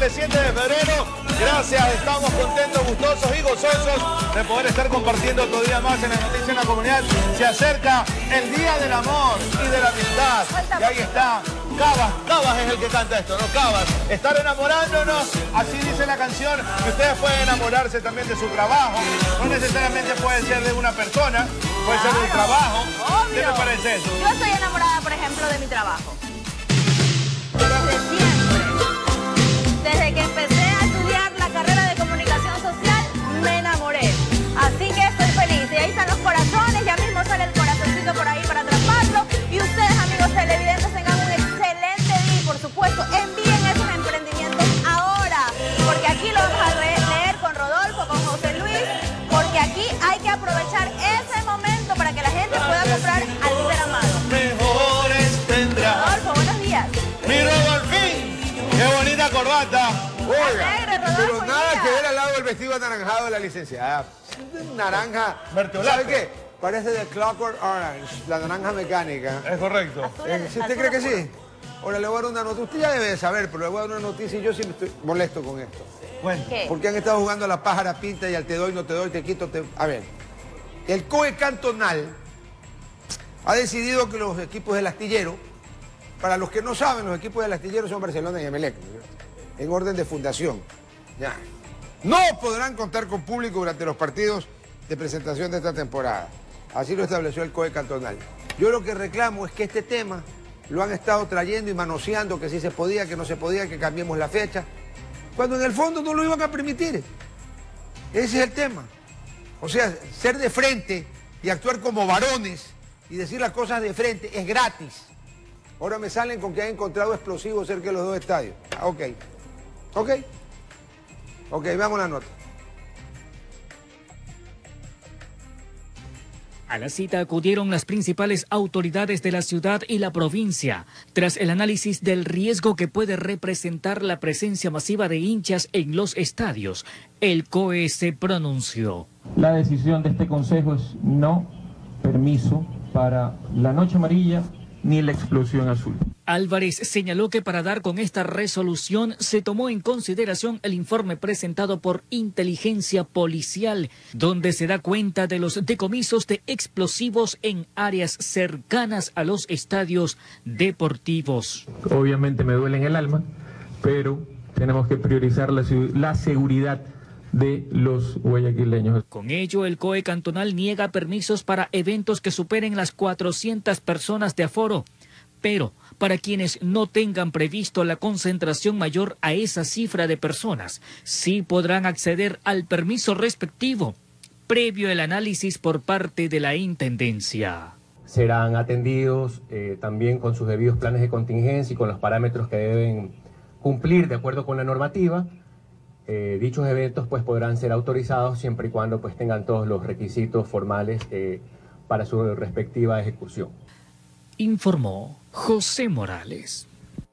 miércoles 7 de febrero. Gracias, estamos contentos, gustosos y gozosos de poder estar compartiendo otro día más en las noticias en la comunidad. Se acerca el Día del Amor y de la Amistad. Y ahí está. Cabas es el que canta esto, ¿no? Cabas. Estar enamorándonos, así dice la canción, que ustedes pueden enamorarse también de su trabajo. No necesariamente puede ser de una persona, puede ser de un trabajo. Obvio. ¿Qué me parece eso? Yo estoy enamorada, por ejemplo, de mi trabajo. Desde siempre. Desde que empecé a estudiar la carrera de comunicación social, me enamoré. Así que estoy feliz. Y ahí están los corazones, ya mismo sale el corazoncito por ahí para atraparlo. Y ustedes, amigos televidentes, tengan un excelente día y, por supuesto, envíen esos emprendimientos ahora. Porque aquí lo vamos a leer con Rodolfo, con José Luis. Porque aquí hay que aprovechar ese momento para que la gente pueda comprar al líder amado. Mejores tendrá. Rodolfo, buenos días. ¡Mi Rodolfín! ¡Qué bonita corbata! Oiga, Alegre, Rodolfo, pero hoy nada día. que ver al lado del vestido anaranjado de la licenciada. Naranja. Mertiolate. ¿Sabe qué? Parece de Clockwork Orange, la naranja mecánica. Es correcto. ¿Sí usted cree que sí? Ahora le voy a dar una noticia. Usted ya debe saber, pero le voy a dar una noticia y yo sí me estoy molesto con esto. Bueno, ¿Qué? Porque han estado jugando a la pájara pinta y al te doy, no te doy, te quito, te... A ver, el COE cantonal ha decidido que los equipos del astillero, para los que no saben, los equipos del astillero son Barcelona y Emelec, en orden de fundación. Ya. No podrán contar con público durante los partidos de presentación de esta temporada. Así lo estableció el COE cantonal. Yo lo que reclamo es que este tema lo han estado trayendo y manoseando, que si se podía, que no se podía, que cambiemos la fecha, cuando en el fondo no lo iban a permitir. Ese es el tema. O sea, ser de frente y actuar como varones y decir las cosas de frente es gratis. Ahora me salen con que han encontrado explosivos cerca de los dos estadios. Ah, ok. Ok, veamos la nota. A la cita acudieron las principales autoridades de la ciudad y la provincia, tras el análisis del riesgo que puede representar la presencia masiva de hinchas en los estadios. El COE se pronunció. La decisión de este consejo es no permiso para la noche amarilla ni la explosión azul. Álvarez señaló que para dar con esta resolución se tomó en consideración el informe presentado por Inteligencia Policial, donde se da cuenta de los decomisos de explosivos en áreas cercanas a los estadios deportivos. Obviamente me duele en el alma, pero tenemos que priorizar la seguridad de los guayaquileños. Con ello, el COE cantonal niega permisos para eventos que superen las 400 personas de aforo, pero para quienes no tengan previsto la concentración mayor a esa cifra de personas, sí podrán acceder al permiso respectivo, previo el análisis por parte de la Intendencia. Serán atendidos también con sus debidos planes de contingencia y con los parámetros que deben cumplir de acuerdo con la normativa. Dichos eventos pues podrán ser autorizados siempre y cuando pues tengan todos los requisitos formales para su respectiva ejecución. Informó José Morales.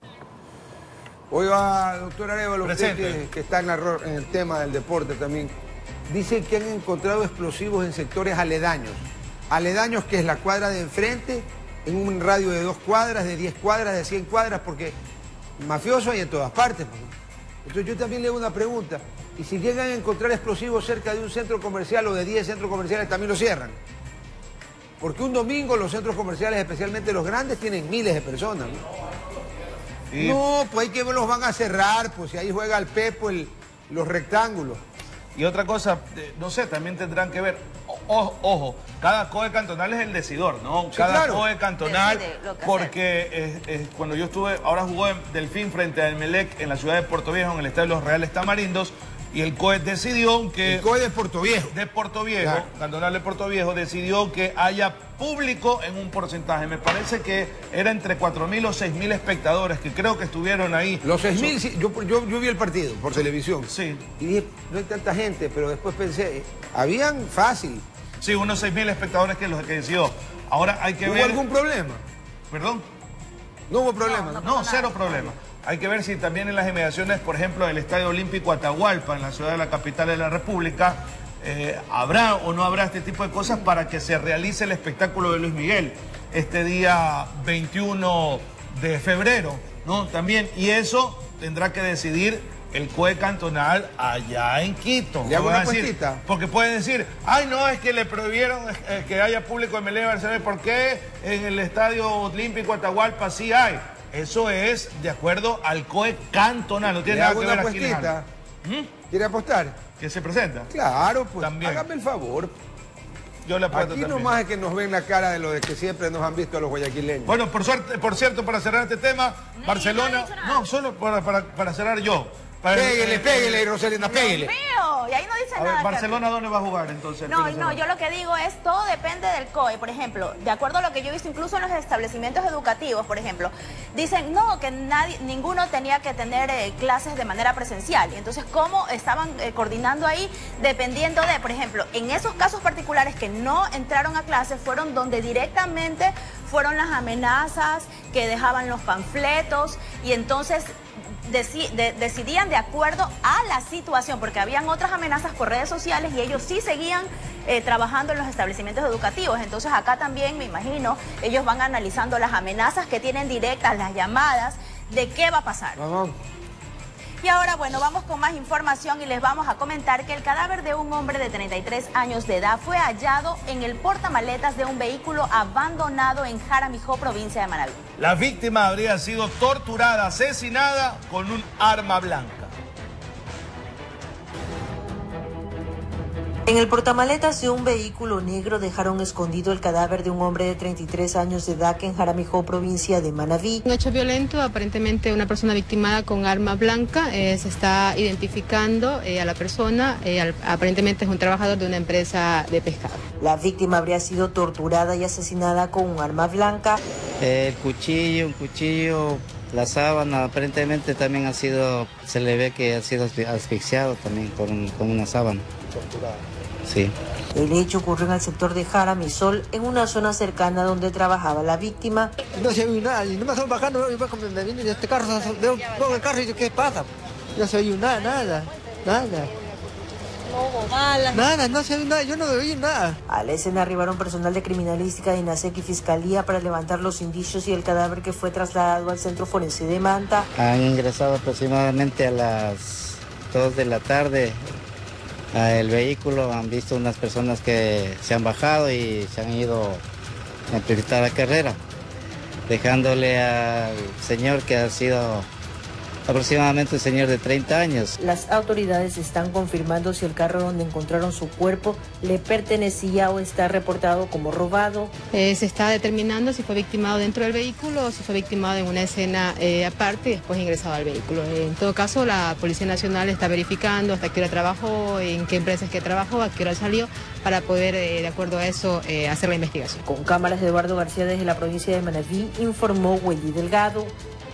Oiga, doctor Arevalo, usted Presente. que está en el tema del deporte también, dice que han encontrado explosivos en sectores aledaños. Aledaños que es la cuadra de enfrente, en un radio de 2 cuadras, de 10 cuadras, de 100 cuadras, porque mafiosos hay en todas partes. Entonces yo también le hago una pregunta. ¿Y si llegan a encontrar explosivos cerca de un centro comercial o de 10 centros comerciales, también lo cierran? Porque un domingo los centros comerciales, especialmente los grandes, tienen miles de personas, ¿no? Y, No, pues hay que los van a cerrar, pues si ahí juega el Pepo los rectángulos. y otra cosa, no sé, también tendrán que ver, ojo, cada COE cantonal es el decidor, ¿no? Sí, Cada claro. COE cantonal, Decide lo que porque cuando yo estuve, ahora jugó en Delfín frente a Emelec en la ciudad de Puerto Viejo, en el estadio de los Reales Tamarindos, y el COE decidió que... El COE de Puerto Viejo. De Puerto Viejo, Claro. cantonal de Puerto Viejo, decidió que haya público en un porcentaje. Me parece que era entre 4.000 o 6.000 espectadores que creo que estuvieron ahí. Los 6.000, sí, yo vi el partido por televisión. Sí. Y dije, no hay tanta gente, pero después pensé, habían fácil. Sí, unos 6.000 espectadores que los que decidió. Ahora hay que ¿Hubo ver... algún problema? ¿Perdón? No hubo problema. No, cero problema. Hay que ver si también en las inmediaciones, por ejemplo, del Estadio Olímpico Atahualpa, en la ciudad de la capital de la República, habrá o no habrá este tipo de cosas para que se realice el espectáculo de Luis Miguel este día 21 de febrero, ¿no? También, y eso tendrá que decidir el COE cantonal allá en Quito. ¿Le hago una Van a decir, encuestita? porque pueden decir, ay no, es que le prohibieron que haya público en Melé Barcelona. ¿Por qué en el Estadio Olímpico Atahualpa sí hay? Eso es de acuerdo al COE cantonal, no tiene ¿Le nada hago que una ver aquí en apuestita? Jale. ¿Quiere apostar? ¿Que se presenta? Claro, pues También. hágame el favor. Yo le apuesto Aquí también. nomás es que nos ven la cara de lo de que siempre nos han visto a los guayaquileños. Bueno, por cierto, para cerrar este tema, No, Barcelona... no he dicho nada. No, solo para cerrar yo. Pégale, Rosalina, pégale. Mío, y ahí no dice A ver, nada. ¿Barcelona dónde va a jugar entonces? No, yo lo que digo es, todo depende del COE. Por ejemplo, de acuerdo a lo que yo he visto incluso en los establecimientos educativos, por ejemplo, dicen, no, que ninguno tenía que tener clases de manera presencial. Y entonces, ¿cómo estaban coordinando ahí? Dependiendo de, por ejemplo, en esos casos particulares que no entraron a clases, fueron donde directamente fueron las amenazas, que dejaban los panfletos, y entonces decidían de acuerdo a la situación, porque habían otras amenazas por redes sociales y ellos sí seguían trabajando en los establecimientos educativos. Entonces acá también, me imagino, ellos van analizando las amenazas que tienen directas, las llamadas, de qué va a pasar. Vamos. Y ahora, bueno, vamos con más información y les vamos a comentar que el cadáver de un hombre de 33 años de edad fue hallado en el portamaletas de un vehículo abandonado en Jaramijó, provincia de Manabí. La víctima habría sido torturada, asesinada con un arma blanca. En el portamaletas de un vehículo negro dejaron escondido el cadáver de un hombre de 33 años de edad en Jaramijó, provincia de Manabí. Un hecho violento, aparentemente una persona victimada con arma blanca. Se está identificando a la persona, aparentemente es un trabajador de una empresa de pescado. La víctima habría sido torturada y asesinada con un arma blanca. Un cuchillo, la sábana aparentemente también ha sido, se le ve que ha sido asfixiado también con una sábana. Torturada. Sí. El hecho ocurrió en el sector de Jaramisol, en una zona cercana donde trabajaba la víctima. No se oye nada, y no me estoy bajando, me vine de este carro, veo el carro y digo, ¿qué pasa? No se oye nada. Nada, no se oye nada, yo no oí nada. A la escena arribaron personal de criminalística de INASEC y Fiscalía para levantar los indicios y el cadáver que fue trasladado al Centro Forense de Manta. Han ingresado aproximadamente a las 2 de la tarde al vehículo, han visto unas personas que se han bajado y se han ido a amplificar la carrera, dejándole al señor que ha sido aproximadamente un señor de 30 años. Las autoridades están confirmando si el carro donde encontraron su cuerpo le pertenecía o está reportado como robado. Se está determinando si fue victimado dentro del vehículo o si fue victimado en una escena aparte y después ingresado al vehículo. En todo caso, la Policía Nacional está verificando hasta qué hora trabajó, en qué empresas que trabajó, a qué hora salió, para poder, de acuerdo a eso, hacer la investigación. Con cámaras de Eduardo García desde la provincia de Manabí, informó Wendy Delgado.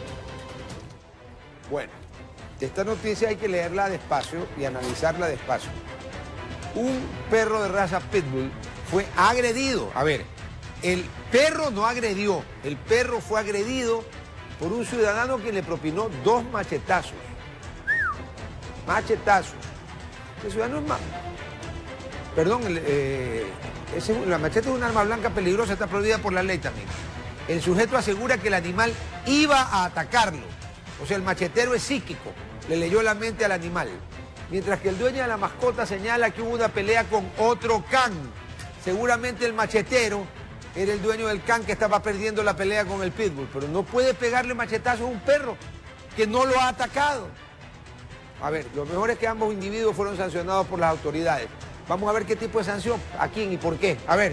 Bueno, esta noticia hay que leerla despacio y analizarla despacio. Un perro de raza Pitbull fue agredido. A ver, el perro no agredió, el perro fue agredido por un ciudadano que le propinó 2 machetazos. Machetazos. El ciudadano es más... Perdón, la macheta es un arma blanca peligrosa, está prohibida por la ley también. El sujeto asegura que el animal iba a atacarlo. O sea, el machetero es psíquico, le leyó la mente al animal. Mientras que el dueño de la mascota señala que hubo una pelea con otro can. Seguramente el machetero era el dueño del can que estaba perdiendo la pelea con el pitbull, pero no puede pegarle machetazos a un perro que no lo ha atacado. A ver, lo mejor es que ambos individuos fueron sancionados por las autoridades. Vamos a ver qué tipo de sanción, a quién y por qué. A ver.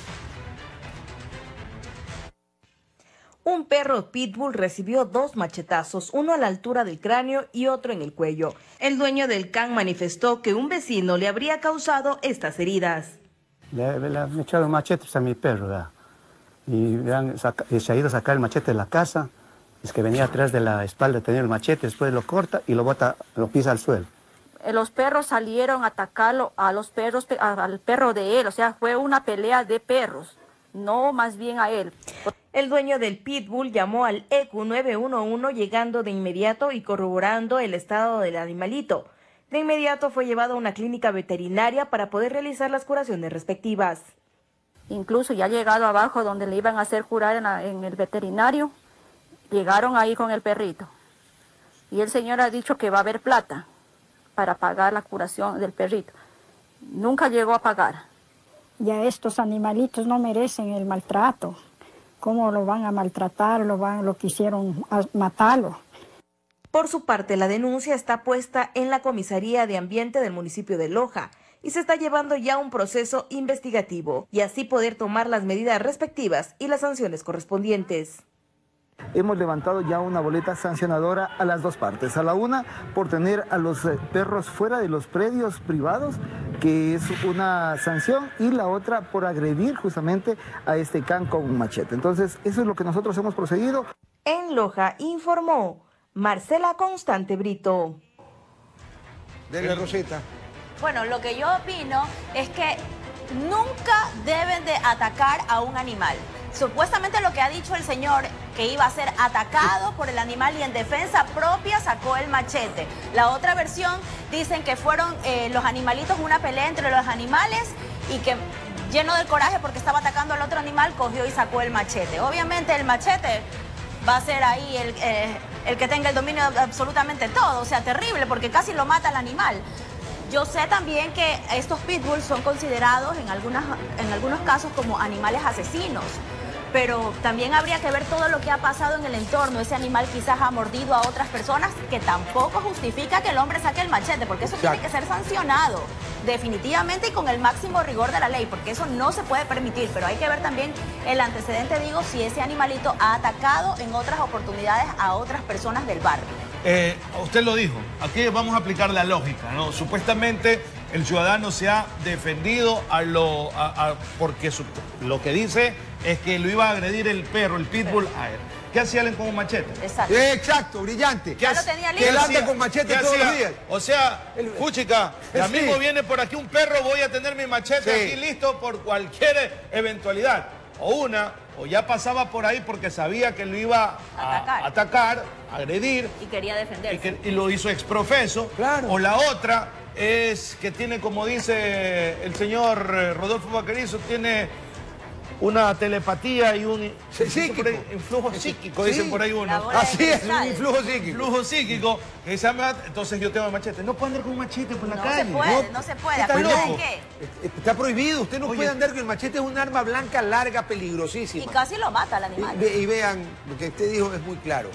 Un perro pitbull recibió 2 machetazos, uno a la altura del cráneo y otro en el cuello. El dueño del can manifestó que un vecino le habría causado estas heridas. Le han echado machetes a mi perro, ¿verdad? Y se ha ido a sacar el machete de la casa. Es que venía atrás de la espalda, tenía el machete, después lo corta y lo bota, lo pisa al suelo. Los perros salieron a atacarlo al perro de él, o sea, fue una pelea de perros, no más bien a él. El dueño del pitbull llamó al EQ 911 llegando de inmediato y corroborando el estado del animalito. De inmediato fue llevado a una clínica veterinaria para poder realizar las curaciones respectivas. Incluso ya llegado abajo donde le iban a hacer curar en el veterinario, llegaron ahí con el perrito. Y el señor ha dicho que va a haber plata para pagar la curación del perrito. Nunca llegó a pagar. Ya estos animalitos no merecen el maltrato. ¿Cómo lo van a maltratar? Lo quisieron matarlo. Por su parte, la denuncia está puesta en la Comisaría de Ambiente del municipio de Loja y se está llevando ya un proceso investigativo y así poder tomar las medidas respectivas y las sanciones correspondientes. Hemos levantado ya una boleta sancionadora a las dos partes. A la una, por tener a los perros fuera de los predios privados, que es una sanción, y la otra por agredir justamente a este can con un machete. Entonces, eso es lo que nosotros hemos procedido. En Loja informó Marcela Constante Brito. Dele, Rosita. Bueno, lo que yo opino es que nunca deben de atacar a un animal. Supuestamente lo que ha dicho el señor, que iba a ser atacado por el animal y en defensa propia sacó el machete. La otra versión dicen que fueron los animalitos, una pelea entre los animales y que lleno de coraje porque estaba atacando al otro animal, cogió y sacó el machete. Obviamente el machete va a ser ahí el que tenga el dominio de absolutamente todo. O sea, terrible porque casi lo mata al animal. Yo sé también que estos pitbulls son considerados en algunos casos como animales asesinos, pero también habría que ver todo lo que ha pasado en el entorno. Ese animal quizás ha mordido a otras personas, que tampoco justifica que el hombre saque el machete, porque eso tiene que ser sancionado definitivamente y con el máximo rigor de la ley, porque eso no se puede permitir. Pero hay que ver también el antecedente, digo, si ese animalito ha atacado en otras oportunidades a otras personas del barrio. Usted lo dijo, aquí vamos a aplicar la lógica, ¿no? Supuestamente el ciudadano se ha defendido porque lo que dice es que lo iba a agredir el perro, el pitbull, a él. ¿Qué hacía él con un machete? Exacto. Exacto, brillante. Ya lo tenía listo. Que él anda con machete todos los días. O sea, Fuchica, ya mismo viene por aquí un perro, voy a tener mi machete aquí listo por cualquier eventualidad. O ya pasaba por ahí porque sabía que lo iba a atacar, agredir. Y quería defenderse. Y lo hizo exprofeso. Claro. O la otra es que tiene, como dice el señor Rodolfo Vaquerizo, tiene una telepatía y un influjo psíquico, dicen por ahí uno. Así es, un influjo psíquico. Influjo psíquico. Entonces yo tengo el machete. No puede andar con un machete por la calle. No se puede. Está prohibido. Usted no puede andar con el machete. Es un arma blanca, larga, peligrosísima. Y casi lo mata al animal. Y vean, lo que usted dijo es muy claro.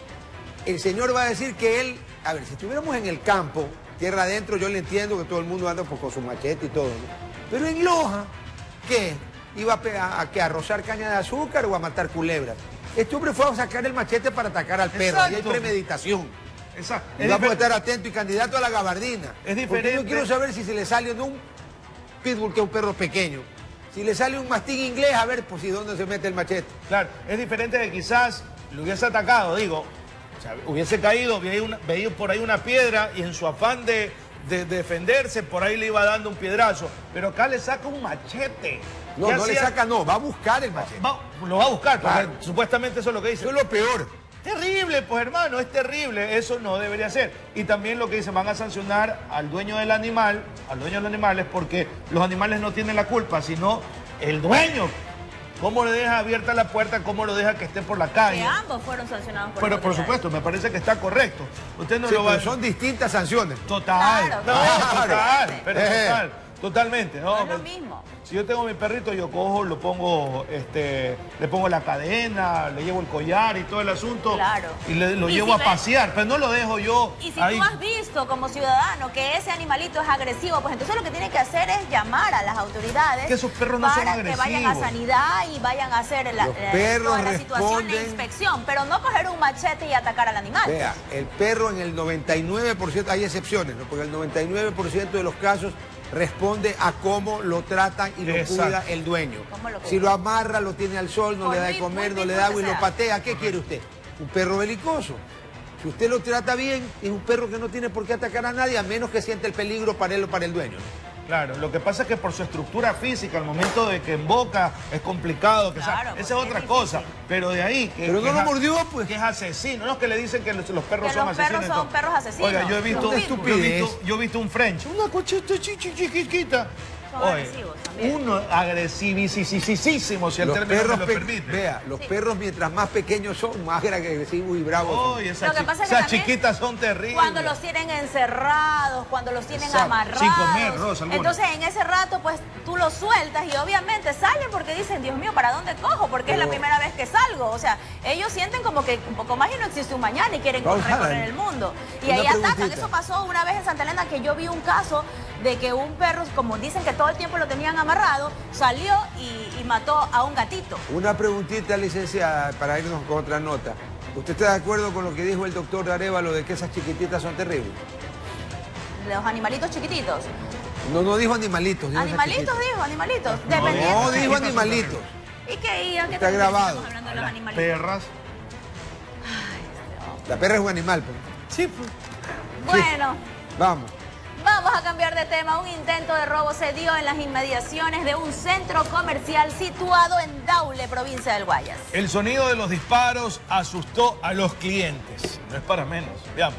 El señor va a decir que él... A ver, si estuviéramos en el campo, tierra adentro, yo le entiendo que todo el mundo anda con su machete y todo, ¿no? Pero en Loja, ¿qué? ¿Iba a rozar caña de azúcar o a matar culebras? Este hombre fue a sacar el machete para atacar al perro. Y hay premeditación. Exacto. Vamos a estar atentos y candidato a la gabardina. Es diferente. Porque yo quiero saber si se le sale un pitbull, que es un perro pequeño. Si le sale un mastín inglés, a ver pues, si dónde se mete el machete. Claro, es diferente de quizás lo hubiese atacado, digo. O sea, hubiese caído, veía por ahí una piedra y en su afán de defenderse, por ahí le iba dando un piedrazo. Pero acá le saca un machete. No, no le saca, no, va a buscar el machete. Lo va a buscar, porque supuestamente eso es lo que dice. Eso es lo peor. Terrible, pues hermano, es terrible. Eso no debería ser. Y también lo que dice, van a sancionar al dueño del animal, es porque los animales no tienen la culpa, sino el dueño. ¿Cómo le deja abierta la puerta? ¿Cómo lo deja que esté por la calle? Que ambos fueron sancionados por Pero por supuesto, me parece que está correcto. Usted no sí, lo va a... Son distintas sanciones. Total. Claro, Total. Pero total. Totalmente. No es lo mismo. Si yo tengo mi perrito, yo cojo, lo pongo, le pongo la cadena, le llevo el collar y todo el asunto. Claro. Y lo llevo a pasear, pero no lo dejo yo. Y si ahí. tú has visto como ciudadano que ese animalito es agresivo, pues entonces lo que tiene que hacer es llamar a las autoridades. Que esos perros no son agresivos. Para que vayan a sanidad y vayan a hacer toda la situación de inspección, pero no coger un machete y atacar al animal. Vea, el perro en el 99%, hay excepciones, ¿no? Porque el 99% de los casos responde a cómo lo tratan y lo cuida el dueño. Si lo amarra, lo tiene al sol, no le da de comer, no le da agua y lo patea, ¿qué quiere usted? Un perro belicoso. Si usted lo trata bien, es un perro que no tiene por qué atacar a nadie, a menos que siente el peligro para él o para el dueño, ¿no? Claro, lo que pasa es que por su estructura física, al momento de que emboca, es complicado. Esa es otra cosa. Pero de ahí... Pero no lo mordió, pues. Que es asesino. No es que le dicen que los perros son asesinos. Que los perros son perros asesinos. Oiga, yo he visto un French. Una cocheta chiquita. son Oye, agresivos también. Uno agresivísimo, si el Los término perros me lo permite. Vea, los perros mientras más pequeños son, más agresivos y bravos. Oye, Lo que pasa es que esas también chiquitas son terribles. cuando los tienen encerrados, cuando los tienen Exacto. amarrados. Sin comer, Rosa, alguna. Entonces en ese rato pues tú los sueltas y obviamente salen porque dicen, Dios mío, ¿para dónde cojo? Porque es la primera vez que salgo. O sea, ellos sienten como que un poco más y no existe un mañana y quieren recorrer el mundo. Y ahí atacan. Eso pasó una vez en Santa Elena, que yo vi un caso de que un perro, como dicen que todo el tiempo lo tenían amarrado, salió y mató a un gatito. Una preguntita, licenciada, para irnos con otra nota. ¿Usted está de acuerdo con lo que dijo el doctor Arévalo de que esas chiquititas son terribles? Los animalitos chiquititos. No dijo animalitos. Dijo Animalitos, dijo, animalitos. No dijo animalitos. ¿Y qué? Está grabado. Estamos hablando de los animalitos. Perras. La perra es un animal. Pues. Sí, pues. Bueno. Vamos. Vamos a cambiar de tema. Un intento de robo se dio en las inmediaciones de un centro comercial situado en Daule, provincia del Guayas. El sonido de los disparos asustó a los clientes. No es para menos. Veamos.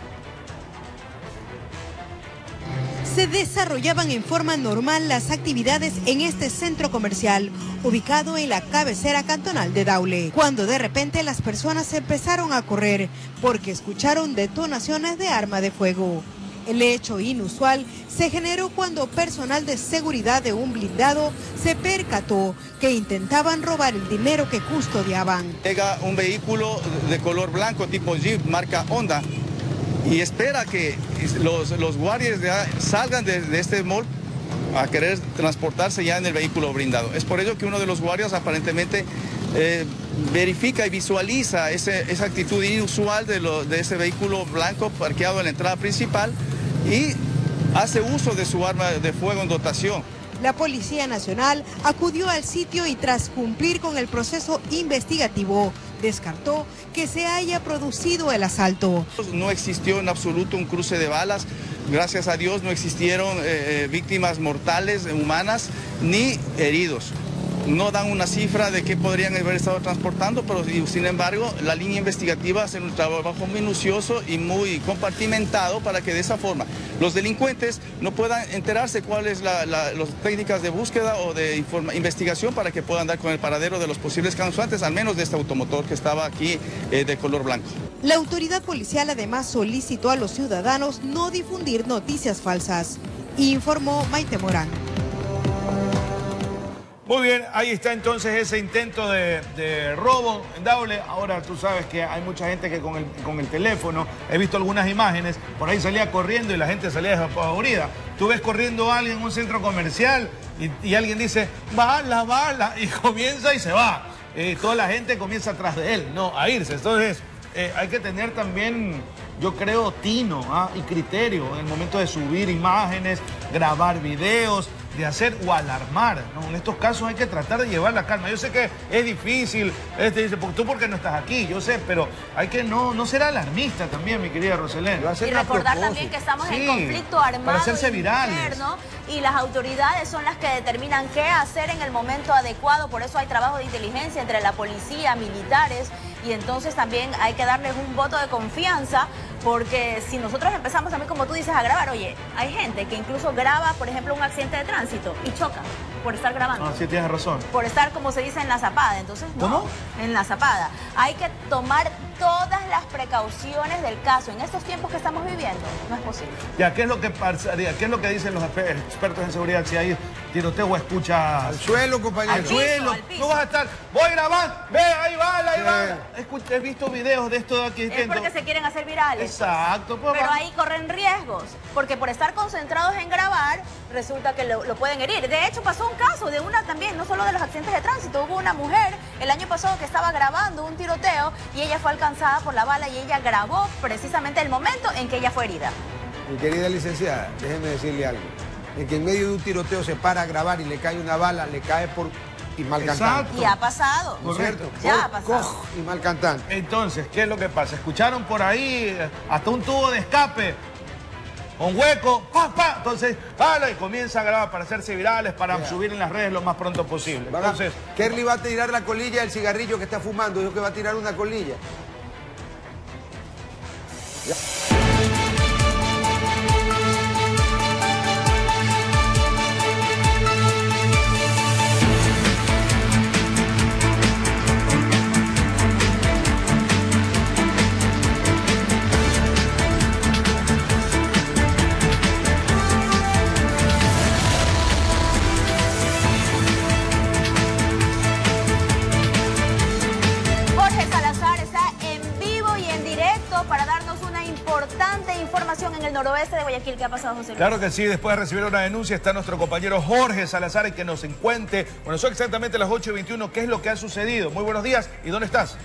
Se desarrollaban en forma normal las actividades en este centro comercial, ubicado en la cabecera cantonal de Daule, cuando de repente las personas empezaron a correr porque escucharon detonaciones de arma de fuego. El hecho inusual se generó cuando personal de seguridad de un blindado se percató que intentaban robar el dinero que custodiaban. Llega un vehículo de color blanco tipo Jeep marca Honda y espera que los guardias salgan de este mall a querer transportarse ya en el vehículo blindado. Es por ello que uno de los guardias aparentemente verifica y visualiza esa actitud inusual de ese vehículo blanco parqueado en la entrada principal y hace uso de su arma de fuego en dotación. La Policía Nacional acudió al sitio y tras cumplir con el proceso investigativo, descartó que se haya producido el asalto. No existió en absoluto un cruce de balas, gracias a Dios no existieron víctimas mortales, humanas, ni heridos. No dan una cifra de qué podrían haber estado transportando, pero sin embargo la línea investigativa hace un trabajo minucioso y muy compartimentado para que de esa forma los delincuentes no puedan enterarse cuáles las técnicas de búsqueda o de investigación para que puedan dar con el paradero de los posibles causantes, al menos de este automotor que estaba aquí de color blanco. La autoridad policial además solicitó a los ciudadanos no difundir noticias falsas, informó Maite Morán. Muy bien, ahí está entonces ese intento de robo en Daule. Ahora tú sabes que hay mucha gente que con el teléfono, he visto algunas imágenes, por ahí salía corriendo y la gente salía despavorida. Tú ves corriendo a alguien en un centro comercial y alguien dice, bala, bala, y comienza y se va. Toda la gente comienza atrás de él, no, a irse. Entonces hay que tener también, yo creo, tino y criterio en el momento de subir imágenes, grabar videos, de hacer o alarmar, ¿no? En estos casos hay que tratar de llevar la calma. Yo sé que es difícil, dice, tú porque no estás aquí, yo sé, pero hay que no ser alarmista también, mi querida Roselén. Y recordar también que estamos en conflicto armado para hacerse virales. Interno, y las autoridades son las que determinan qué hacer en el momento adecuado, por eso hay trabajo de inteligencia entre la policía, militares, y entonces también hay que darles un voto de confianza, porque si nosotros empezamos también, como tú dices, a grabar, oye, hay gente que incluso graba, por ejemplo, un accidente de tránsito y choca por estar grabando. Ah, sí, tienes razón. Por estar, como se dice, en la zapada. Entonces, no, ¿cómo? En la zapada. Hay que tomar todas las precauciones del caso. En estos tiempos que estamos viviendo, no es posible. Ya, ¿qué es lo que pasaría? ¿Qué es lo que dicen los expertos en seguridad si hay tiroteo o escuchas? Al suelo, compañero. Al suelo. Al piso. No vas a estar, voy grabando, ve, ahí va, ahí va. He visto videos de esto de aquí. Es porque se quieren hacer virales. Exacto. Pues, pero ahí corren riesgos, porque por estar concentrados en grabar, resulta que lo pueden herir. De hecho, pasó un caso de una también, no solo de los accidentes de tránsito, hubo una mujer el año pasado que estaba grabando un tiroteo y ella fue alcanzada por la bala y ella grabó precisamente el momento en que ella fue herida. Mi querida licenciada, déjeme decirle algo. En que en medio de un tiroteo se para a grabar y le cae una bala, le cae por y mal cantante. Y ha pasado. ¿No es cierto? Ya ha pasado. Y mal cantante. Entonces, ¿qué es lo que pasa? Escucharon por ahí hasta un tubo de escape con hueco, ¡pa! Entonces, y comienza a grabar para hacerse virales, para subir en las redes lo más pronto posible. Entonces, Kerly va a tirar la colilla del cigarrillo que está fumando. Dijo que va a tirar una colilla. Ya. importante información en el noroeste de Guayaquil. ¿Qué ha pasado, José Luis? Claro que sí, después de recibir una denuncia está nuestro compañero Jorge Salazar, que nos cuente, bueno, son exactamente las 8:21, ¿qué es lo que ha sucedido? Muy buenos días, ¿y dónde estás?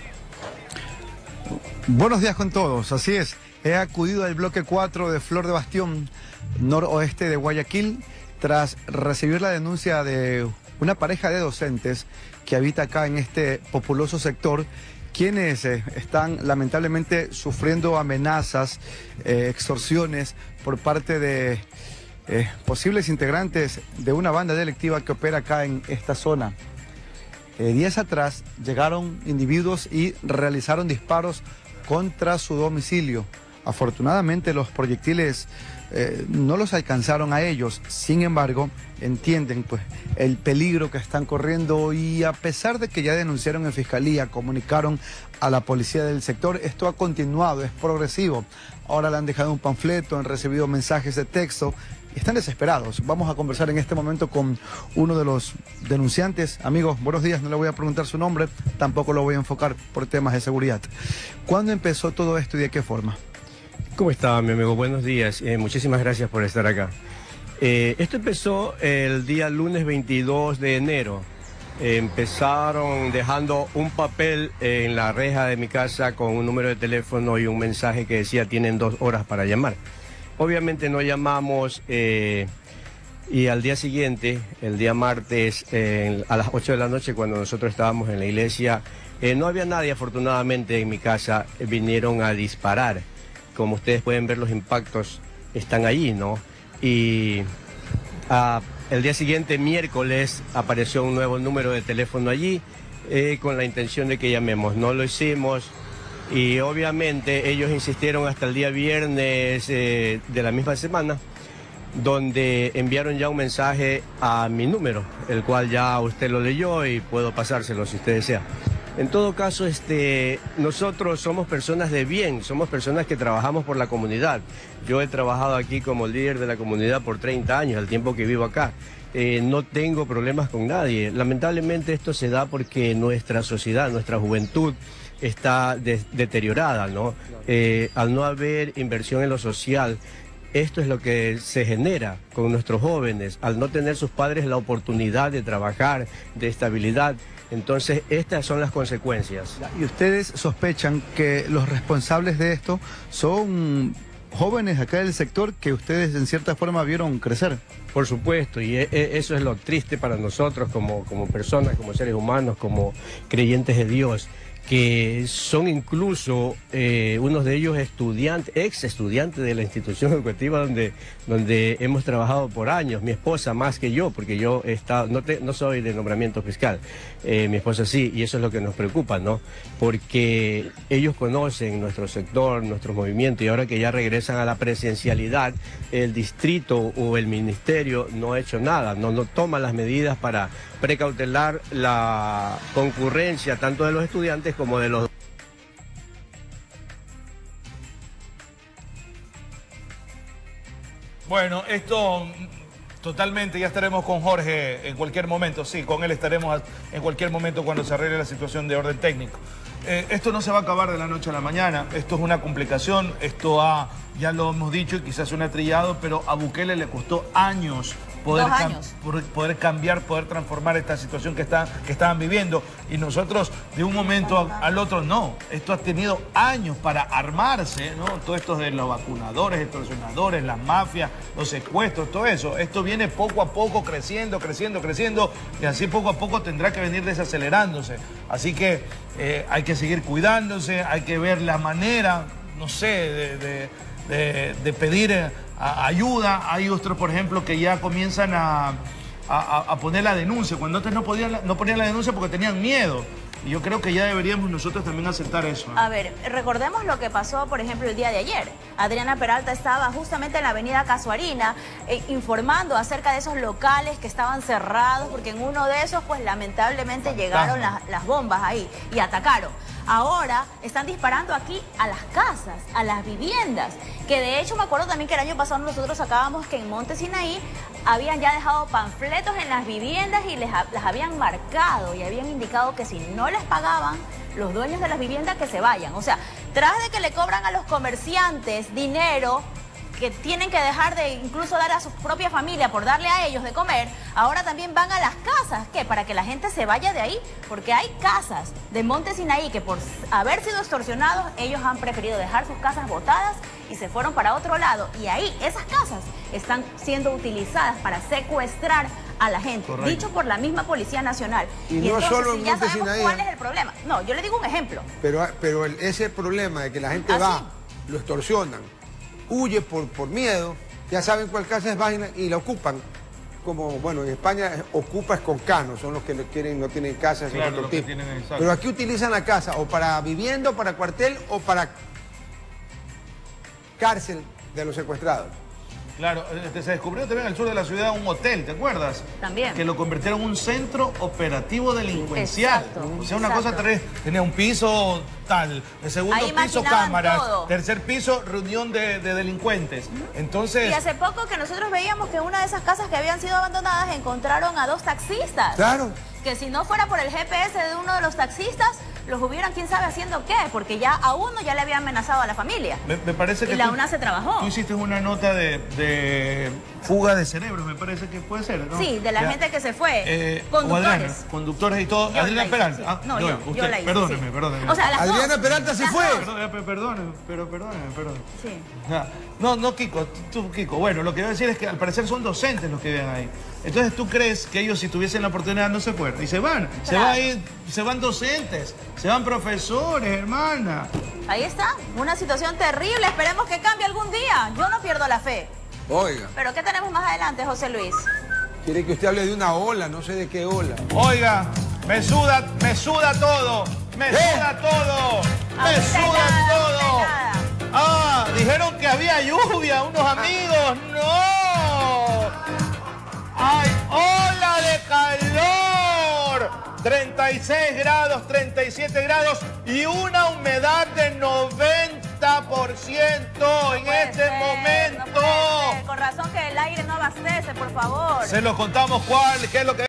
Buenos días con todos, así es. He acudido al bloque 4 de Flor de Bastión, noroeste de Guayaquil, tras recibir la denuncia de una pareja de docentes que habita acá en este populoso sector, quienes están lamentablemente sufriendo amenazas, extorsiones por parte de posibles integrantes de una banda delictiva que opera acá en esta zona. Días atrás llegaron individuos y realizaron disparos contra su domicilio. Afortunadamente los proyectiles no los alcanzaron a ellos, sin embargo entienden pues el peligro que están corriendo, y a pesar de que ya denunciaron en fiscalía, comunicaron a la policía del sector, esto ha continuado, es progresivo. Ahora le han dejado un panfleto, han recibido mensajes de texto y están desesperados. Vamos a conversar en este momento con uno de los denunciantes. Amigos, buenos días, no le voy a preguntar su nombre, tampoco lo voy a enfocar por temas de seguridad. ¿Cuándo empezó todo esto y de qué forma? ¿Cómo está, mi amigo? Buenos días. Muchísimas gracias por estar acá. Esto empezó el día lunes 22 de enero. Empezaron dejando un papel en la reja de mi casa con un número de teléfono y un mensaje que decía tienen 2 horas para llamar. Obviamente no llamamos y al día siguiente, el día martes, a las 8 de la noche, cuando nosotros estábamos en la iglesia, no había nadie afortunadamente en mi casa, vinieron a disparar. Como ustedes pueden ver, los impactos están allí, ¿no? Y el día siguiente, miércoles, apareció un nuevo número de teléfono allí con la intención de que llamemos. No lo hicimos y obviamente ellos insistieron hasta el día viernes de la misma semana, donde enviaron ya un mensaje a mi número, el cual ya usted lo leyó y puedo pasárselo si usted desea. En todo caso, nosotros somos personas de bien, somos personas que trabajamos por la comunidad. Yo he trabajado aquí como líder de la comunidad por 30 años, el tiempo que vivo acá. No tengo problemas con nadie. Lamentablemente esto se da porque nuestra sociedad, nuestra juventud está deteriorada, ¿no? Al no haber inversión en lo social, esto es lo que se genera con nuestros jóvenes, al no tener sus padres la oportunidad de trabajar, de estabilidad. Entonces, estas son las consecuencias. ¿Y ustedes sospechan que los responsables de esto son jóvenes acá del sector que ustedes en cierta forma vieron crecer? Por supuesto, y eso es lo triste para nosotros como personas, como seres humanos, como creyentes de Dios, que son incluso unos de ellos ex estudiantes de la institución educativa donde hemos trabajado por años. Mi esposa más que yo, porque yo no soy de nombramiento fiscal, mi esposa sí, y eso es lo que nos preocupa, ¿no? Porque ellos conocen nuestro sector, nuestros movimientos, y ahora que ya regresan a la presencialidad, el distrito o el ministerio no ha hecho nada, no toma las medidas para precautelar la concurrencia tanto de los estudiantes como de los... Bueno, esto totalmente, ya estaremos con Jorge en cualquier momento, sí, con él estaremos en cualquier momento cuando se arregle la situación de orden técnico. Esto no se va a acabar de la noche a la mañana, esto es una complicación, ya lo hemos dicho y quizás suena trillado, pero a Bukele le costó años poder cambiar, poder transformar esta situación que estaban viviendo, y nosotros de un momento al otro no. Esto ha tenido años para armarse, ¿no? Todo esto de los vacunadores, extorsionadores, las mafias, los secuestros, todo eso. Esto viene poco a poco creciendo, y así poco a poco tendrá que venir desacelerándose. Así que hay que seguir cuidándose, hay que ver la manera, no sé, de pedir ayuda. Hay otros, por ejemplo, que ya comienzan a poner la denuncia, cuando antes no ponían la denuncia porque tenían miedo. Y yo creo que ya deberíamos nosotros también aceptar eso, ¿eh? A ver, recordemos lo que pasó, por ejemplo, el día de ayer. Adriana Peralta estaba justamente en la avenida Casuarina informando acerca de esos locales que estaban cerrados, porque en uno de esos, pues lamentablemente llegaron las bombas ahí y atacaron. Ahora están disparando aquí a las casas, a las viviendas, que de hecho me acuerdo también que el año pasado nosotros sacábamos que en Monte Sinaí habían ya dejado panfletos en las viviendas y las habían marcado y habían indicado que si no les pagaban los dueños de las viviendas, que se vayan. O sea, Tras de que le cobran a los comerciantes dinero que tienen que dejar de incluso dar a su propia familia por darle a ellos de comer, ahora también van a las casas. ¿Qué? Para que la gente se vaya de ahí, porque hay casas de Monte Sinaí que por haber sido extorsionados, ellos han preferido dejar sus casas botadas y se fueron para otro lado. Y ahí, esas casas están siendo utilizadas para secuestrar a la gente, correcto, dicho por la misma Policía Nacional. Y no entonces, solo en si ya Monte sabemos Sinaí, cuál es el problema. No, yo le digo un ejemplo. Pero ese problema de que la gente va, lo extorsionan, huye por miedo, ya saben cuál casa es vaina y la ocupan. Como, bueno, en España ocupas con canos, son los que no tienen casas, claro, otro tipo. Pero aquí utilizan la casa o para vivienda, o para cuartel, o para cárcel de los secuestrados. Claro, se descubrió también en el sur de la ciudad un hotel, ¿te acuerdas? También. Que lo convirtieron en un centro operativo delincuencial. Exacto, o sea, una cosa terrible. Tenía un piso tal, el segundo piso cámaras, tercer piso reunión de delincuentes. Entonces... Y hace poco que nosotros veíamos que en una de esas casas que habían sido abandonadas encontraron a 2 taxistas. Claro. Que si no fuera por el GPS de uno de los taxistas, los hubieran quién sabe haciendo qué, porque ya a uno ya le había amenazado a la familia. Me parece que y la UNA se trabajó. Tú hiciste una nota de fuga de cerebros, me parece que puede ser, ¿no? Sí, de la gente que se fue. Conductores. Conductores y todo. Adriana Peralta. Sí. No, yo la hice. Perdóneme. O sea, Adriana Peralta se fue. Perdóneme. Sí. No, Kiko, Kiko. Bueno, lo que voy a decir es que al parecer son docentes los que viven ahí. Entonces, ¿tú crees que ellos, si tuviesen la oportunidad, no se fueran? Y se van. Claro. Se van docentes, se van profesores, hermana. Ahí está, una situación terrible. Esperemos que cambie algún día. Yo no pierdo la fe. Oiga. ¿Pero qué tenemos más adelante, José Luis? Quiere que usted hable de una ola, no sé de qué ola. Oiga, me suda todo. Me suda todo. Ah, dijeron que había lluvia, unos amigos. ¡No! ¡Ay, ola de calor! 36 grados, 37 grados y una humedad de 90% en este momento. No, con razón que el aire no abastece, por favor. Se lo contamos qué es lo que...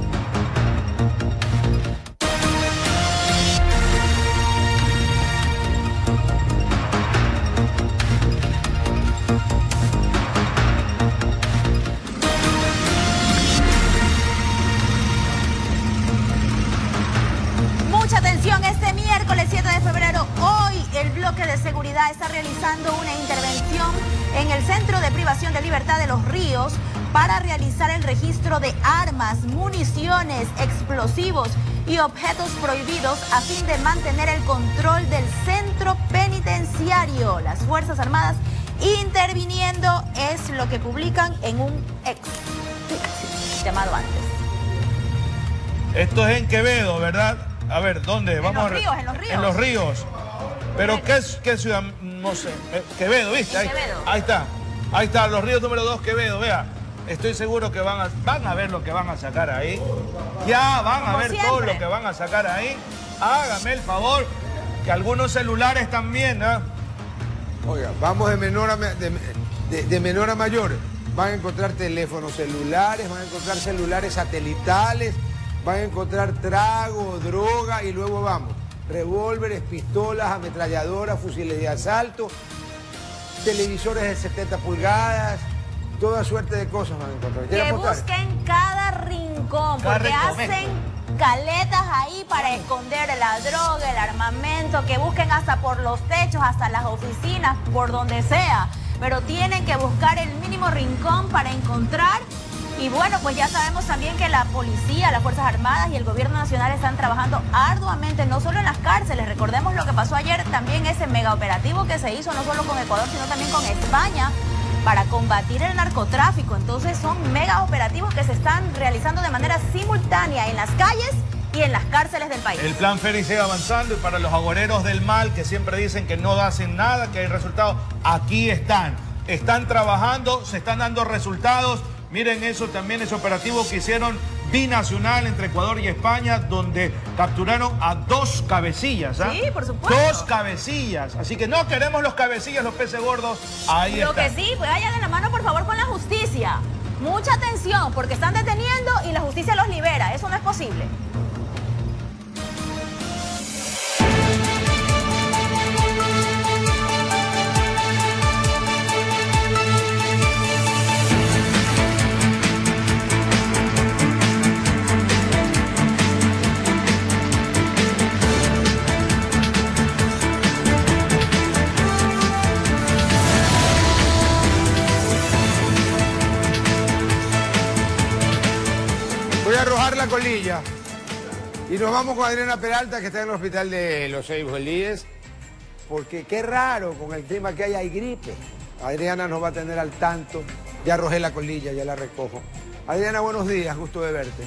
Mucha atención, este miércoles 7 de febrero, hoy el bloque de seguridad está realizando una intervención en el Centro de Privación de Libertad de Los Ríos para realizar el registro de armas, municiones, explosivos y objetos prohibidos a fin de mantener el control del centro penitenciario. Las Fuerzas Armadas interviniendo es lo que publican en un ex llamado antes. Esto es en Quevedo, ¿verdad? A ver, ¿dónde? Vamos a ver. En Los Ríos. En Los Ríos. ¿Pero qué ciudad? No sé. Quevedo, ¿viste? Ahí está, Los Ríos número 2, Quevedo, vea. Estoy seguro que van a ver lo que van a sacar ahí. Ya van a ver todo lo que van a sacar ahí. Hágame el favor, que algunos celulares también, ¿no? Oiga, vamos de menor a mayor. Van a encontrar teléfonos celulares, van a encontrar celulares satelitales, van a encontrar trago, droga y luego vamos. Revólveres, pistolas, ametralladoras, fusiles de asalto, televisores de 70 pulgadas, toda suerte de cosas van a encontrar. Que busquen cada rincón, porque hacen caletas ahí para esconder la droga, el armamento, que busquen hasta por los techos, hasta las oficinas, por donde sea. Pero tienen que buscar el mínimo rincón para encontrar. Y bueno, pues ya sabemos también que la policía, las Fuerzas Armadas y el Gobierno Nacional están trabajando arduamente, no solo en las cárceles. Recordemos lo que pasó ayer, también ese mega operativo que se hizo no solo con Ecuador, sino también con España, para combatir el narcotráfico. Entonces son mega operativos que se están realizando de manera simultánea en las calles y en las cárceles del país. El plan Félix sigue avanzando y para los agoreros del mal que siempre dicen que no hacen nada, que hay resultados, aquí están trabajando, se están dando resultados. Miren eso también, ese operativo que hicieron binacional entre Ecuador y España, donde capturaron a 2 cabecillas. ¿Ah? Sí, por supuesto. 2 cabecillas. Así que no queremos los cabecillas, los peces gordos. Ahí está. Lo que sí, pues vayan de la mano, por favor, con la justicia. Mucha atención, porque están deteniendo y la justicia los libera. Eso no es posible. arrojar la colilla. Y nos vamos con Adriana Peralta, que está en el hospital de Los Ceibos, el IES, porque qué raro, con el clima que hay gripe. Adriana nos va a tener al tanto. Ya arrojé la colilla, ya la recojo. Adriana, buenos días, gusto de verte.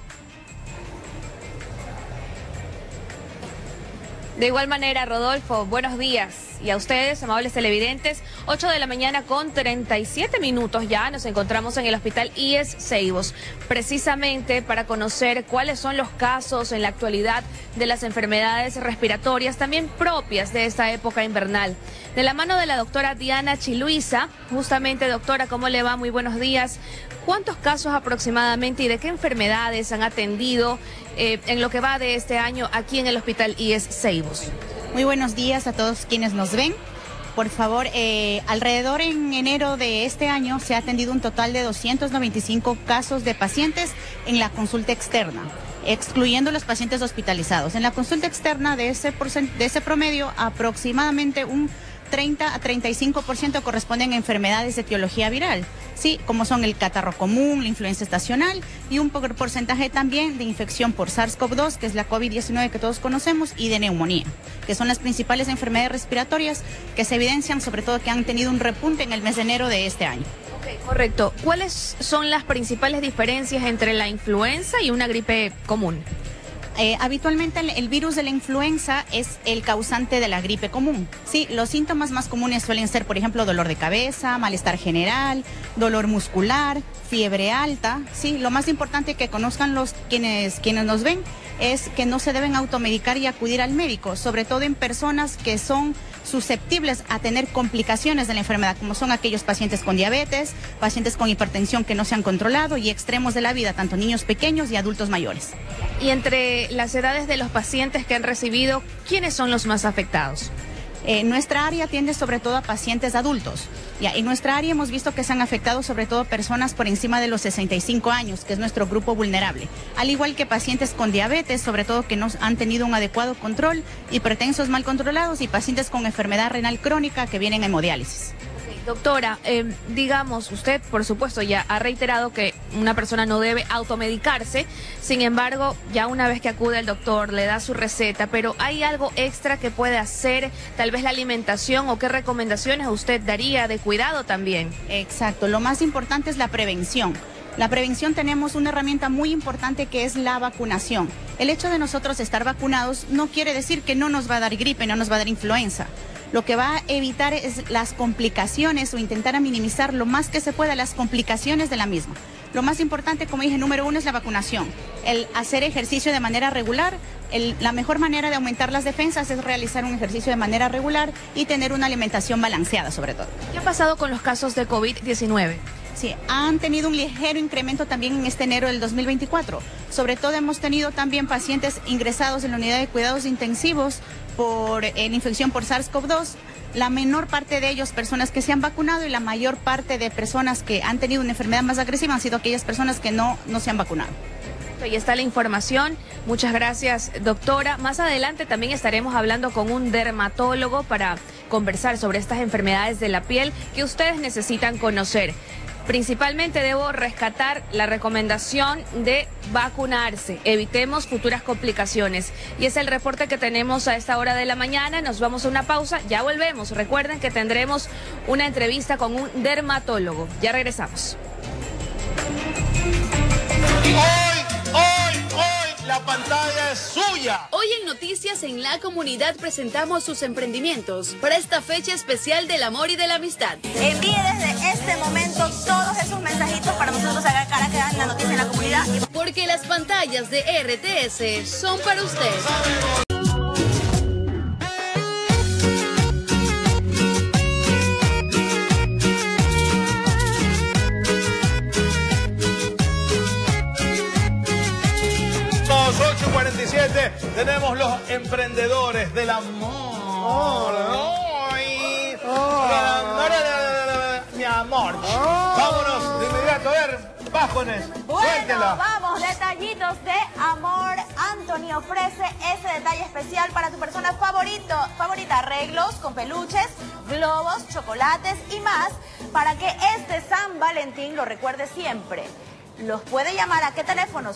De igual manera, Rodolfo, buenos días. Y a ustedes, amables televidentes, 8 de la mañana con 37 minutos ya nos encontramos en el Hospital IES Ceibos, precisamente para conocer cuáles son los casos en la actualidad de las enfermedades respiratorias, también propias de esta época invernal. De la mano de la doctora Diana Chiluisa, justamente, doctora, ¿cómo le va? Muy buenos días. ¿Cuántos casos aproximadamente y de qué enfermedades han atendido en lo que va de este año aquí en el Hospital IES Ceibos? Muy buenos días a todos quienes nos ven. Por favor, alrededor en enero de este año se ha atendido un total de 295 casos de pacientes en la consulta externa, excluyendo los pacientes hospitalizados. En la consulta externa de ese promedio, aproximadamente un 30 a 35% corresponden a enfermedades de etiología viral, sí, como son el catarro común, la influenza estacional y un porcentaje también de infección por SARS-CoV-2, que es la COVID-19 que todos conocemos, y de neumonía, que son las principales enfermedades respiratorias que se evidencian, sobre todo que han tenido un repunte en el mes de enero de este año. Okay, correcto. ¿Cuáles son las principales diferencias entre la influenza y una gripe común? Habitualmente el virus de la influenza es el causante de la gripe común. Sí, los síntomas más comunes suelen ser, por ejemplo, dolor de cabeza, malestar general, dolor muscular, fiebre alta. Sí, lo más importante que conozcan quienes nos ven es que no se deben automedicar y acudir al médico, sobre todo en personas que son susceptibles a tener complicaciones de la enfermedad, como son aquellos pacientes con diabetes, pacientes con hipertensión que no se han controlado y extremos de la vida, tanto niños pequeños y adultos mayores. Y entre las edades de los pacientes que han recibido, ¿quiénes son los más afectados? Nuestra área atiende sobre todo a pacientes adultos. En nuestra área hemos visto que se han afectado sobre todo personas por encima de los 65 años, que es nuestro grupo vulnerable, al igual que pacientes con diabetes, sobre todo que no han tenido un adecuado control, hipertensos mal controlados y pacientes con enfermedad renal crónica que vienen a hemodiálisis. Doctora, digamos, usted por supuesto ya ha reiterado que una persona no debe automedicarse, sin embargo, ya una vez que acude al doctor le da su receta, pero ¿hay algo extra que puede hacer, tal vez la alimentación, o qué recomendaciones usted daría de cuidado también? Exacto, lo más importante es la prevención. La prevención, tenemos una herramienta muy importante que es la vacunación. El hecho de nosotros estar vacunados no quiere decir que no nos va a dar gripe, no nos va a dar influenza. Lo que va a evitar es las complicaciones o intentar minimizar lo más que se pueda las complicaciones de la misma. Lo más importante, como dije, número uno es la vacunación. El hacer ejercicio de manera regular. La mejor manera de aumentar las defensas es realizar un ejercicio de manera regular y tener una alimentación balanceada sobre todo. ¿Qué ha pasado con los casos de COVID-19? Sí, han tenido un ligero incremento también en este enero del 2024. Sobre todo hemos tenido también pacientes ingresados en la unidad de cuidados intensivos por la infección por SARS-CoV-2. La menor parte de ellos personas que se han vacunado, y la mayor parte de personas que han tenido una enfermedad más agresiva han sido aquellas personas que no se han vacunado. Ahí está la información. Muchas gracias, doctora. Más adelante también estaremos hablando con un dermatólogo para conversar sobre estas enfermedades de la piel que ustedes necesitan conocer. Principalmente debo rescatar la recomendación de vacunarse. Evitemos futuras complicaciones. Y es el reporte que tenemos a esta hora de la mañana. Nos vamos a una pausa. Ya volvemos. Recuerden que tendremos una entrevista con un dermatólogo. Ya regresamos. Hoy, la pantalla es suya. Hoy en Noticias en la Comunidad presentamos sus emprendimientos para esta fecha especial del amor y de la amistad. Envíe desde este momento todos esos mensajitos para nosotros sacar cara que dan la noticia en la comunidad. Porque las pantallas de RTS son para usted. Tenemos los emprendedores del amor. Mi amor. Vámonos de inmediato. A ver, bajones. Bueno, vamos. Detallitos de amor. Anthony ofrece ese detalle especial para tu persona favorita. Arreglos con peluches, globos, chocolates y más, para que este San Valentín lo recuerde siempre. los puede llamar a qué teléfono,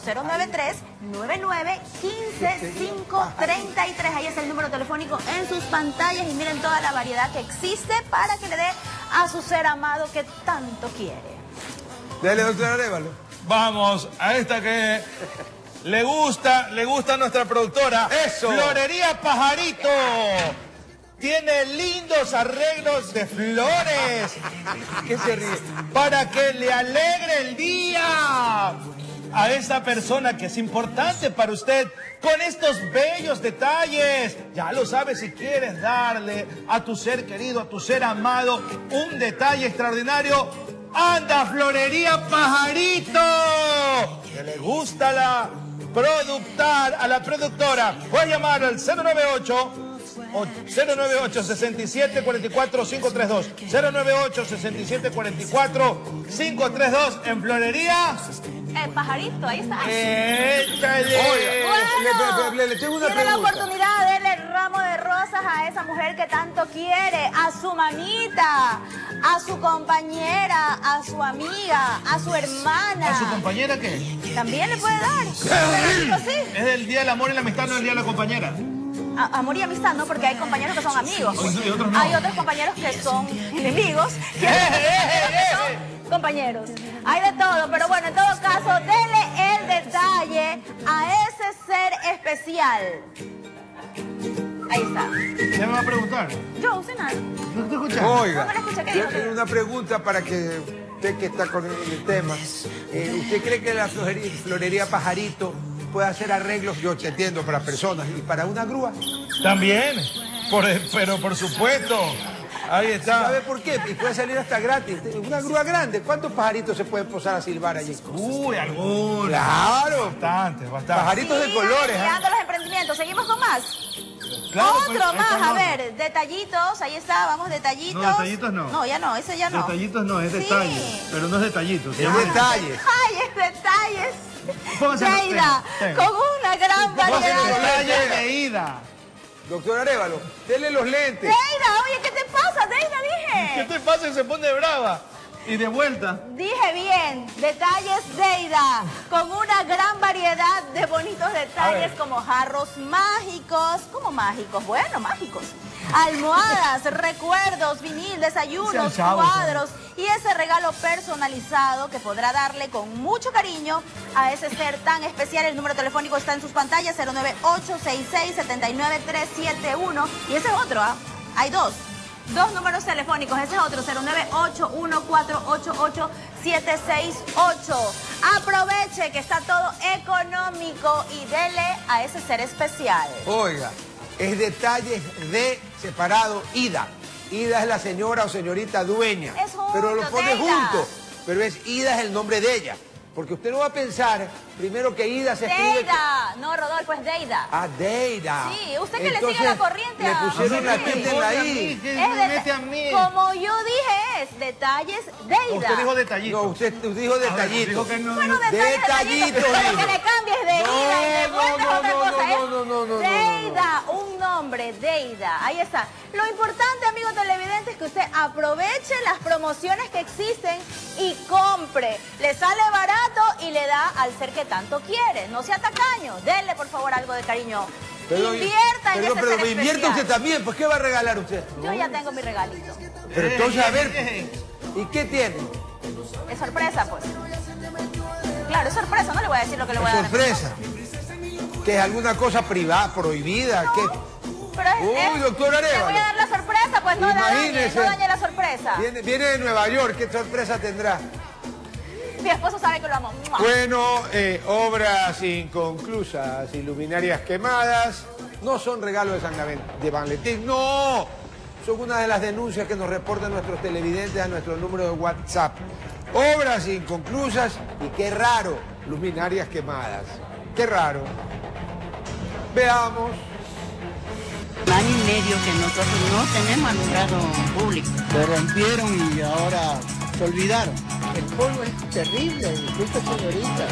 093-99-15-533. Ahí es el número telefónico en sus pantallas y miren toda la variedad que existe para que le dé a su ser amado que tanto quiere. Dale, doctora Arévalo. Vamos a esta que le gusta a nuestra productora. ¡Eso! Florería Pajarito. Tiene lindos arreglos de flores. ¿Qué se ríe? Para que le alegre el día a esa persona que es importante para usted con estos bellos detalles. Ya lo sabes, si quieres darle a tu ser querido, a tu ser amado, un detalle extraordinario, anda a Florería Pajarito. Que le gusta a la productora. Voy a llamar al 098-6744-532. 098-6744-532 en Florería. El Pajarito, ahí está. ¡Échale! Bueno, le tengo una tiene la pregunta. oportunidad de darle el ramo de rosas a esa mujer que tanto quiere, a su mamita, a su compañera, a su amiga, a su hermana. ¿A su compañera qué? También le puede dar. Sí. Es el Día del Amor y la Amistad, no el Día de la Compañera. Amor y amistad, ¿no? Porque hay compañeros que son amigos. Y otros no. Hay otros compañeros que son enemigos. Que son compañeros. Hay de todo, pero bueno, en todo caso, dele el detalle a ese ser especial. Ahí está. ¿Qué me va a preguntar? Yo, usted nada. ¿No te escuchas? Oiga, No me la escuché, ¿qué yo dijo? tengo una pregunta para que usted que está con el tema. ¿Usted cree que la florería Pajarito puede hacer arreglos, yo te entiendo, para personas y para una grúa? También, pero por supuesto. Ahí está. ¿Sabe por qué? Y puede salir hasta gratis. Una grúa grande. ¿Cuántos pajaritos se pueden posar a silbar allí? Uy, algunos. Claro. Bastante. Pajaritos de colores. Mirando los emprendimientos. ¿Seguimos con más? Claro, Otro pues, más, está a ver, detallitos, ahí está, vamos, detallitos. No, detallitos no. No, ya no, ese ya no. Detallitos no, es Sí. detalle. Pero no es detallitos. Es detalle. Detalles. Póngase los Deida, temas. con una gran variedad. Detalle de ida. Doctor Arévalo, denle los lentes. Deida, oye, ¿qué te pasa, Deida? Dije. ¿Qué te pasa y se pone brava? Y de vuelta. Dije bien, detalles Deida, con una gran variedad de bonitos detalles como jarros mágicos, ¿cómo mágicos? Bueno, mágicos. Almohadas, recuerdos, vinil, desayunos, cuadros y ese regalo personalizado que podrá darle con mucho cariño a ese ser tan especial. El número telefónico está en sus pantallas, 098-66-79-371. Y ese es otro, ¿ah? Hay dos números telefónicos, ese es otro, 098-148-88768. Aproveche que está todo económico y dele a ese ser especial. Oiga, es detalles de separado Ida. Ida es la señora o señorita dueña. Es junto, pero lo pone Deida. junto. Pero Ida es el nombre de ella. Porque usted no va a pensar primero que Ida se escribe... Deida. No, Rodolfo, es Deida. Ah, Deida. Sí, usted que Entonces, le sigue la corriente le a... pusieron la tilde en la I. Como yo dije, es detalles Deida. Usted dijo detallito. No, usted dijo detallito. Dijo que no. Bueno, detallito. Pero que le cambies de Ida y de vuelta es otra cosa. No. Deida, un nombre, Deida. Ahí está. Lo importante, amigo televidente, es que usted aproveche las promociones que existen y compre. Le sale barato y le da al ser que tanto quiere. No sea tacaño. Denle, por favor, algo de cariño. Invierta en ese ser Pero invierta especial. usted también. Pues, ¿qué va a regalar usted? Yo ya tengo mi regalito. Pero entonces, a ver, ¿y qué tiene? Es sorpresa, pues. Claro, es sorpresa. No le voy a decir lo que le voy a dar. Sorpresa. ¿Que es alguna cosa privada, prohibida? ¿Qué? Pero Uy, doctor le voy Arévalo. a dar la sorpresa, pues no Imagínese. dañe la sorpresa. Viene de Nueva York, ¿qué sorpresa tendrá? Mi esposo sabe que lo amo. ¡Mua! Bueno, obras inconclusas y luminarias quemadas no son regalos de Valentín, no. Son una de las denuncias que nos reportan nuestros televidentes a nuestro número de WhatsApp. Obras inconclusas y qué raro, luminarias quemadas. Qué raro. Veamos. Año y medio que nosotros no tenemos alumbrado público. Se rompieron y ahora se olvidaron. El polvo es terrible, disculpe señorita.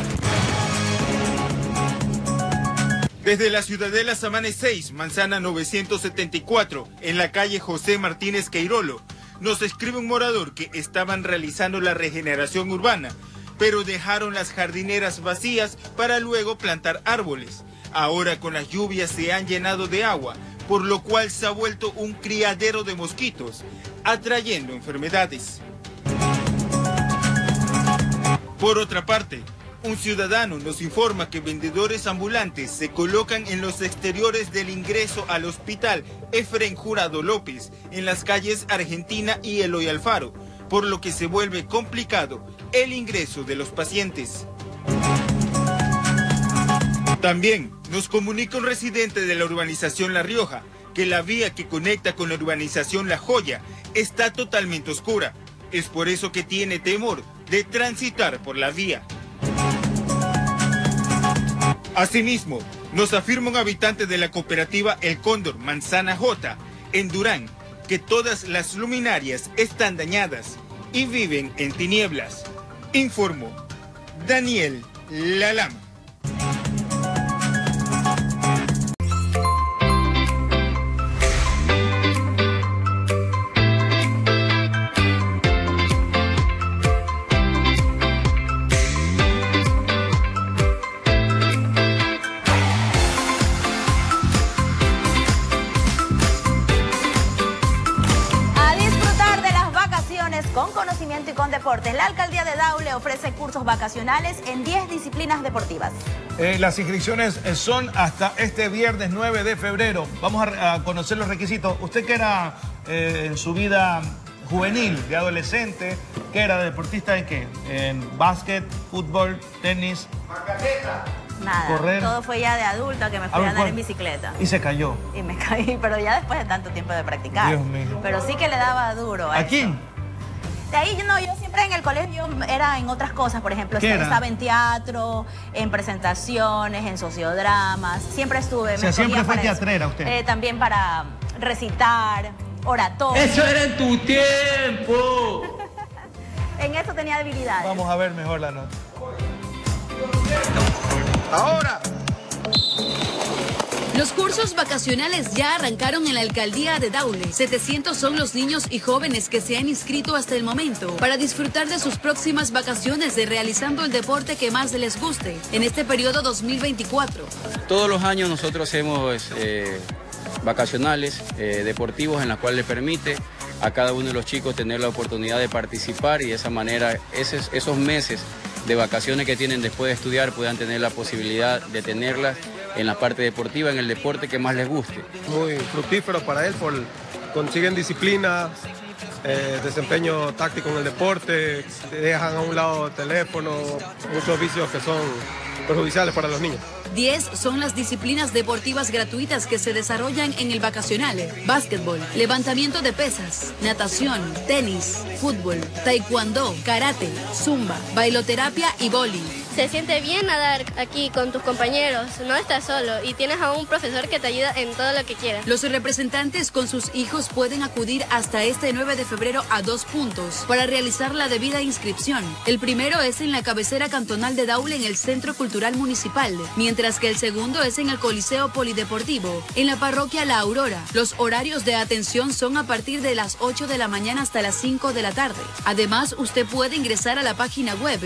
Desde la Ciudadela Samane 6, manzana 974, en la calle José Martínez Queirolo, nos escribe un morador que estaban realizando la regeneración urbana pero dejaron las jardineras vacías para luego plantar árboles. Ahora con las lluvias se han llenado de agua, por lo cual se ha vuelto un criadero de mosquitos, atrayendo enfermedades. Por otra parte, un ciudadano nos informa que vendedores ambulantes se colocan en los exteriores del ingreso al hospital Efrén Jurado López, en las calles Argentina y Eloy Alfaro, por lo que se vuelve complicado el ingreso de los pacientes. También nos comunica un residente de la urbanización La Rioja que la vía que conecta con la urbanización La Joya está totalmente oscura. Es por eso que tiene temor de transitar por la vía. Asimismo, nos afirma un habitante de la cooperativa El Cóndor Manzana J, en Durán, que todas las luminarias están dañadas y viven en tinieblas. Informó Daniel Lalama. Con conocimiento y con deportes, la Alcaldía de Daule ofrece cursos vacacionales en 10 disciplinas deportivas. Las inscripciones son hasta este viernes 9 de febrero. Vamos a conocer los requisitos. Usted que era en su vida juvenil, de adolescente, ¿qué era? ¿Deportista en qué? En básquet, fútbol, tenis. Nada, correr. Todo fue ya de adulta que me fui a andar en bicicleta. Y se cayó. Y me caí, pero ya después de tanto tiempo de practicar. Dios mío. Pero sí que le daba duro a ¿Aquí? eso. De ahí yo siempre en el colegio era en otras cosas, por ejemplo, estaba en teatro, en presentaciones, en sociodramas, siempre estuve. O sea, siempre fue teatrera usted. También para recitar, oratorio. ¡Eso era en tu tiempo! En eso tenía debilidades. Vamos a ver mejor la nota. Ahora. Los cursos vacacionales ya arrancaron en la alcaldía de Daule. 700 son los niños y jóvenes que se han inscrito hasta el momento para disfrutar de sus próximas vacaciones realizando el deporte que más les guste en este periodo 2024. Todos los años nosotros hacemos vacacionales deportivos en los cuales le permite a cada uno de los chicos tener la oportunidad de participar y de esa manera esos meses de vacaciones que tienen después de estudiar puedan tener la posibilidad de tenerlas en la parte deportiva, en el deporte que más les guste. Muy fructífero para él, consiguen disciplina, desempeño táctico en el deporte, dejan a un lado el teléfono, muchos vicios que son perjudiciales para los niños. 10 son las disciplinas deportivas gratuitas que se desarrollan en el vacacional: básquetbol, levantamiento de pesas, natación, tenis, fútbol, taekwondo, karate, zumba, bailoterapia y vóley. Se siente bien nadar aquí con tus compañeros, no estás solo y tienes a un profesor que te ayuda en todo lo que quieras. Los representantes con sus hijos pueden acudir hasta este 9 de febrero a 2 puntos para realizar la debida inscripción. El primero es en la cabecera cantonal de Daule en el Centro Cultural Municipal, mientras que el segundo es en el Coliseo Polideportivo, en la parroquia La Aurora. Los horarios de atención son a partir de las 8 de la mañana hasta las 5 de la tarde. Además, usted puede ingresar a la página web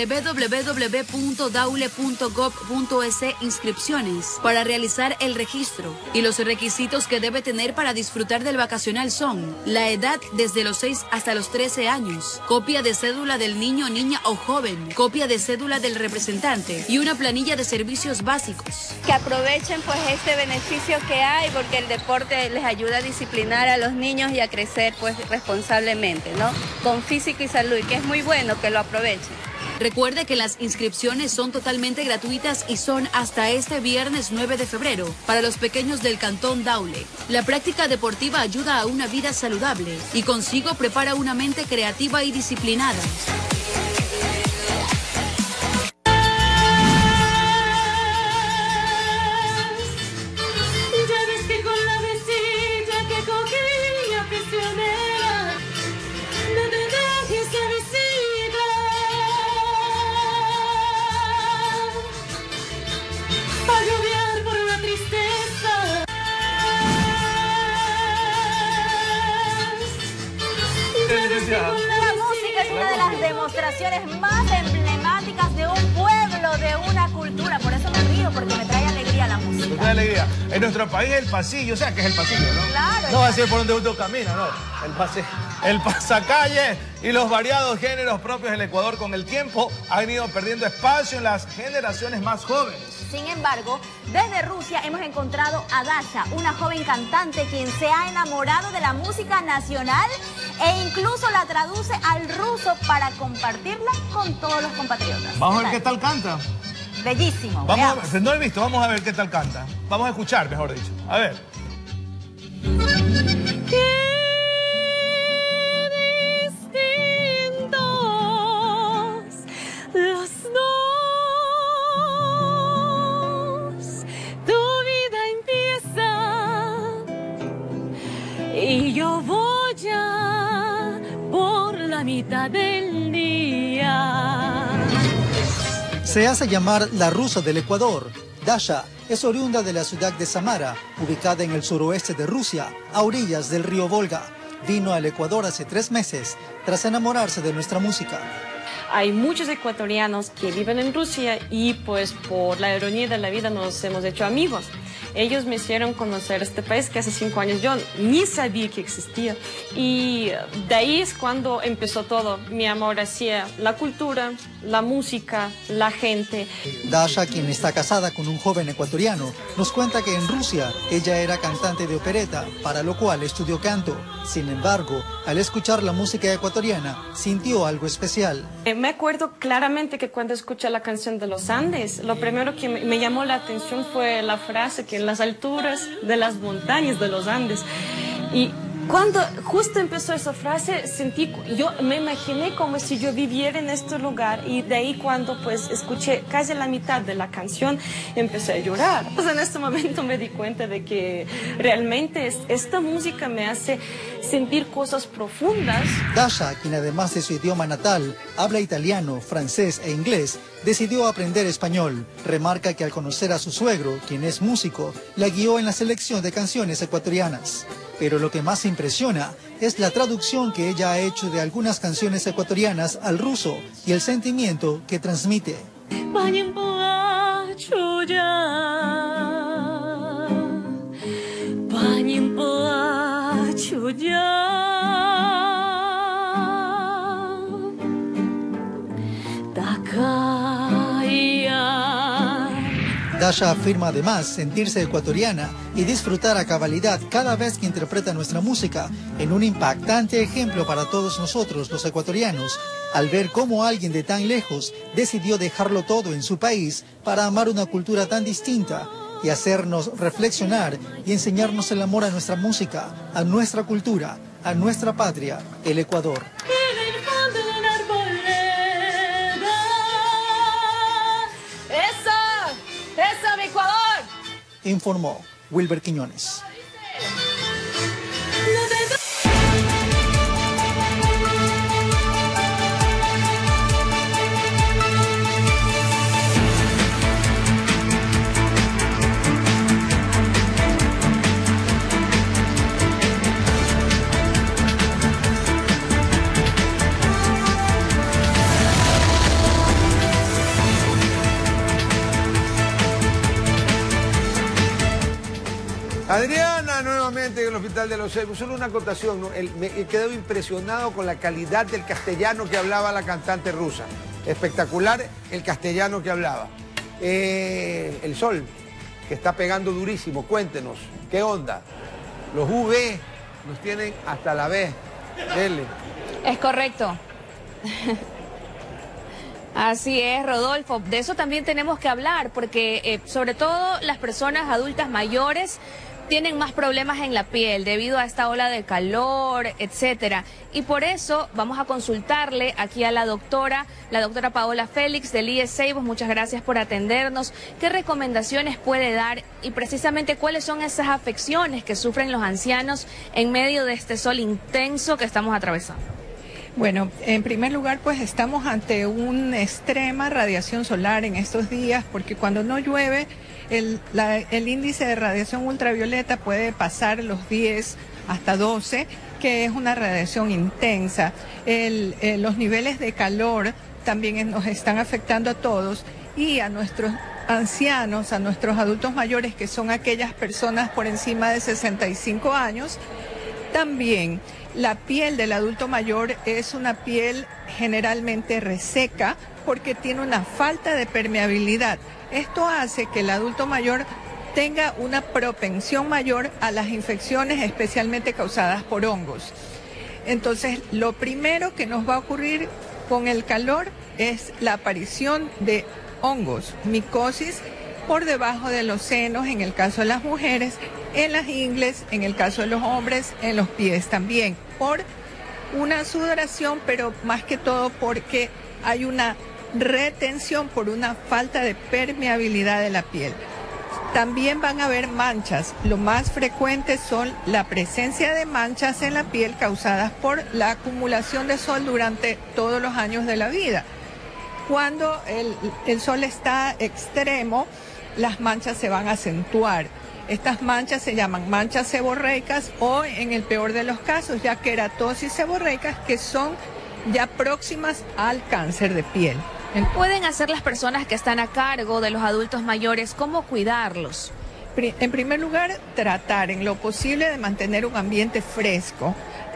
www.daule.gov.es inscripciones para realizar el registro. Y los requisitos que debe tener para disfrutar del vacacional son la edad desde los 6 hasta los 13 años, copia de cédula del niño, niña o joven, copia de cédula del representante y una planilla de servicios básicos. Que aprovechen pues este beneficio que hay, porque el deporte les ayuda a disciplinar a los niños y a crecer pues responsablemente, ¿no? Con físico y salud, y que es muy bueno que lo aprovechen. Recuerde que las inscripciones son totalmente gratuitas y son hasta este viernes 9 de febrero para los pequeños del Cantón Daule. La práctica deportiva ayuda a una vida saludable y consigo prepara una mente creativa y disciplinada. La música es una de las demostraciones más emblemáticas ejemplo de una cultura, por eso me río, porque me trae alegría la música. Me trae alegría. En nuestro país el pasillo, o sea, que es el pasillo, ¿no? Claro. No va a ser por donde uno camina, no. El pasacalle y los variados géneros propios del Ecuador con el tiempo han ido perdiendo espacio en las generaciones más jóvenes. Sin embargo, desde Rusia hemos encontrado a Dasha, una joven cantante quien se ha enamorado de la música nacional e incluso la traduce al ruso para compartirla con todos los compatriotas. Vamos a ver qué tal canta. Bellísimo. Vamos a ver, no lo he visto, vamos a ver qué tal canta. Vamos a escuchar, mejor dicho. A ver. Los dos, tu vida empieza y yo voy ya por la mitad del día. Se hace llamar la rusa del Ecuador. Dasha es oriunda de la ciudad de Samara, ubicada en el suroeste de Rusia, a orillas del río Volga. Vino al Ecuador hace 3 meses, tras enamorarse de nuestra música. Hay muchos ecuatorianos que viven en Rusia y pues por la ironía de la vida nos hemos hecho amigos. Ellos me hicieron conocer este país que hace 5 años yo ni sabía que existía. Y de ahí es cuando empezó todo, mi amor hacia la cultura, la música, la gente. Dasha, quien está casada con un joven ecuatoriano, nos cuenta que en Rusia ella era cantante de opereta, para lo cual estudió canto. Sin embargo, al escuchar la música ecuatoriana, sintió algo especial. Me acuerdo claramente que cuando escuché la canción de los Andes, lo primero que me llamó la atención fue la frase que en las alturas de las montañas de los Andes. Y cuando justo empezó esa frase, yo me imaginé como si yo viviera en este lugar, y de ahí cuando pues escuché casi la mitad de la canción, empecé a llorar. Pues en este momento me di cuenta de que realmente esta música me hace sentir cosas profundas. Dasha, quien además de su idioma natal, habla italiano, francés e inglés, decidió aprender español. Remarca que al conocer a su suegro, quien es músico, la guió en la selección de canciones ecuatorianas. Pero lo que más impresiona es la traducción que ella ha hecho de algunas canciones ecuatorianas al ruso y el sentimiento que transmite. Dasha afirma además sentirse ecuatoriana y disfrutar a cabalidad cada vez que interpreta nuestra música, en un impactante ejemplo para todos nosotros los ecuatorianos, al ver cómo alguien de tan lejos decidió dejarlo todo en su país para amar una cultura tan distinta y hacernos reflexionar y enseñarnos el amor a nuestra música, a nuestra cultura, a nuestra patria, el Ecuador. ¡Eso, mi Ecuador! Informó Wilber Quiñones. Adriana, nuevamente en el Hospital de los Seibos. Solo una acotación, ¿no? Me he quedado impresionado con la calidad del castellano que hablaba la cantante rusa. Espectacular el castellano que hablaba. El sol, que está pegando durísimo. Cuéntenos, ¿qué onda? Los UV nos tienen hasta la B. Dele. Es correcto. Así es, Rodolfo. De eso también tenemos que hablar, porque sobre todo las personas adultas mayores tienen más problemas en la piel debido a esta ola de calor, etcétera. Y por eso vamos a consultarle aquí a la doctora Paola Félix del IES Seibos. Muchas gracias por atendernos. ¿Qué recomendaciones puede dar y precisamente cuáles son esas afecciones que sufren los ancianos en medio de este sol intenso que estamos atravesando? Bueno, en primer lugar, pues estamos ante una extrema radiación solar en estos días, porque cuando no llueve, el índice de radiación ultravioleta puede pasar los 10 hasta 12, que es una radiación intensa. Los niveles de calor también nos están afectando a todos, y a nuestros ancianos, a nuestros adultos mayores, que son aquellas personas por encima de 65 años, también. La piel del adulto mayor es una piel generalmente reseca porque tiene una falta de permeabilidad. Esto hace que el adulto mayor tenga una propensión mayor a las infecciones, especialmente causadas por hongos. Entonces, lo primero que nos va a ocurrir con el calor es la aparición de hongos, micosis por debajo de los senos en el caso de las mujeres, en las ingles, en el caso de los hombres, en los pies también, por una sudoración, pero más que todo porque hay una retención por una falta de permeabilidad de la piel. También van a haber manchas. Lo más frecuente son la presencia de manchas en la piel causadas por la acumulación de sol durante todos los años de la vida. Cuando el sol está extremo, las manchas se van a acentuar. Estas manchas se llaman manchas seborreicas o, en el peor de los casos, ya queratosis seborreicas, que son ya próximas al cáncer de piel. ¿Pueden hacer las personas que están a cargo de los adultos mayores? ¿Cómo cuidarlos? En primer lugar, tratar en lo posible de mantener un ambiente fresco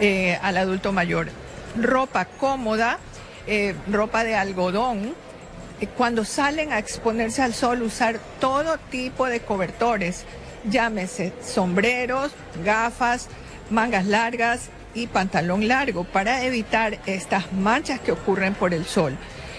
al adulto mayor. Ropa cómoda, ropa de algodón. Cuando salen a exponerse al sol, usar todo tipo de cobertores, llámese sombreros, gafas, mangas largas y pantalón largo, para evitar estas manchas que ocurren por el sol.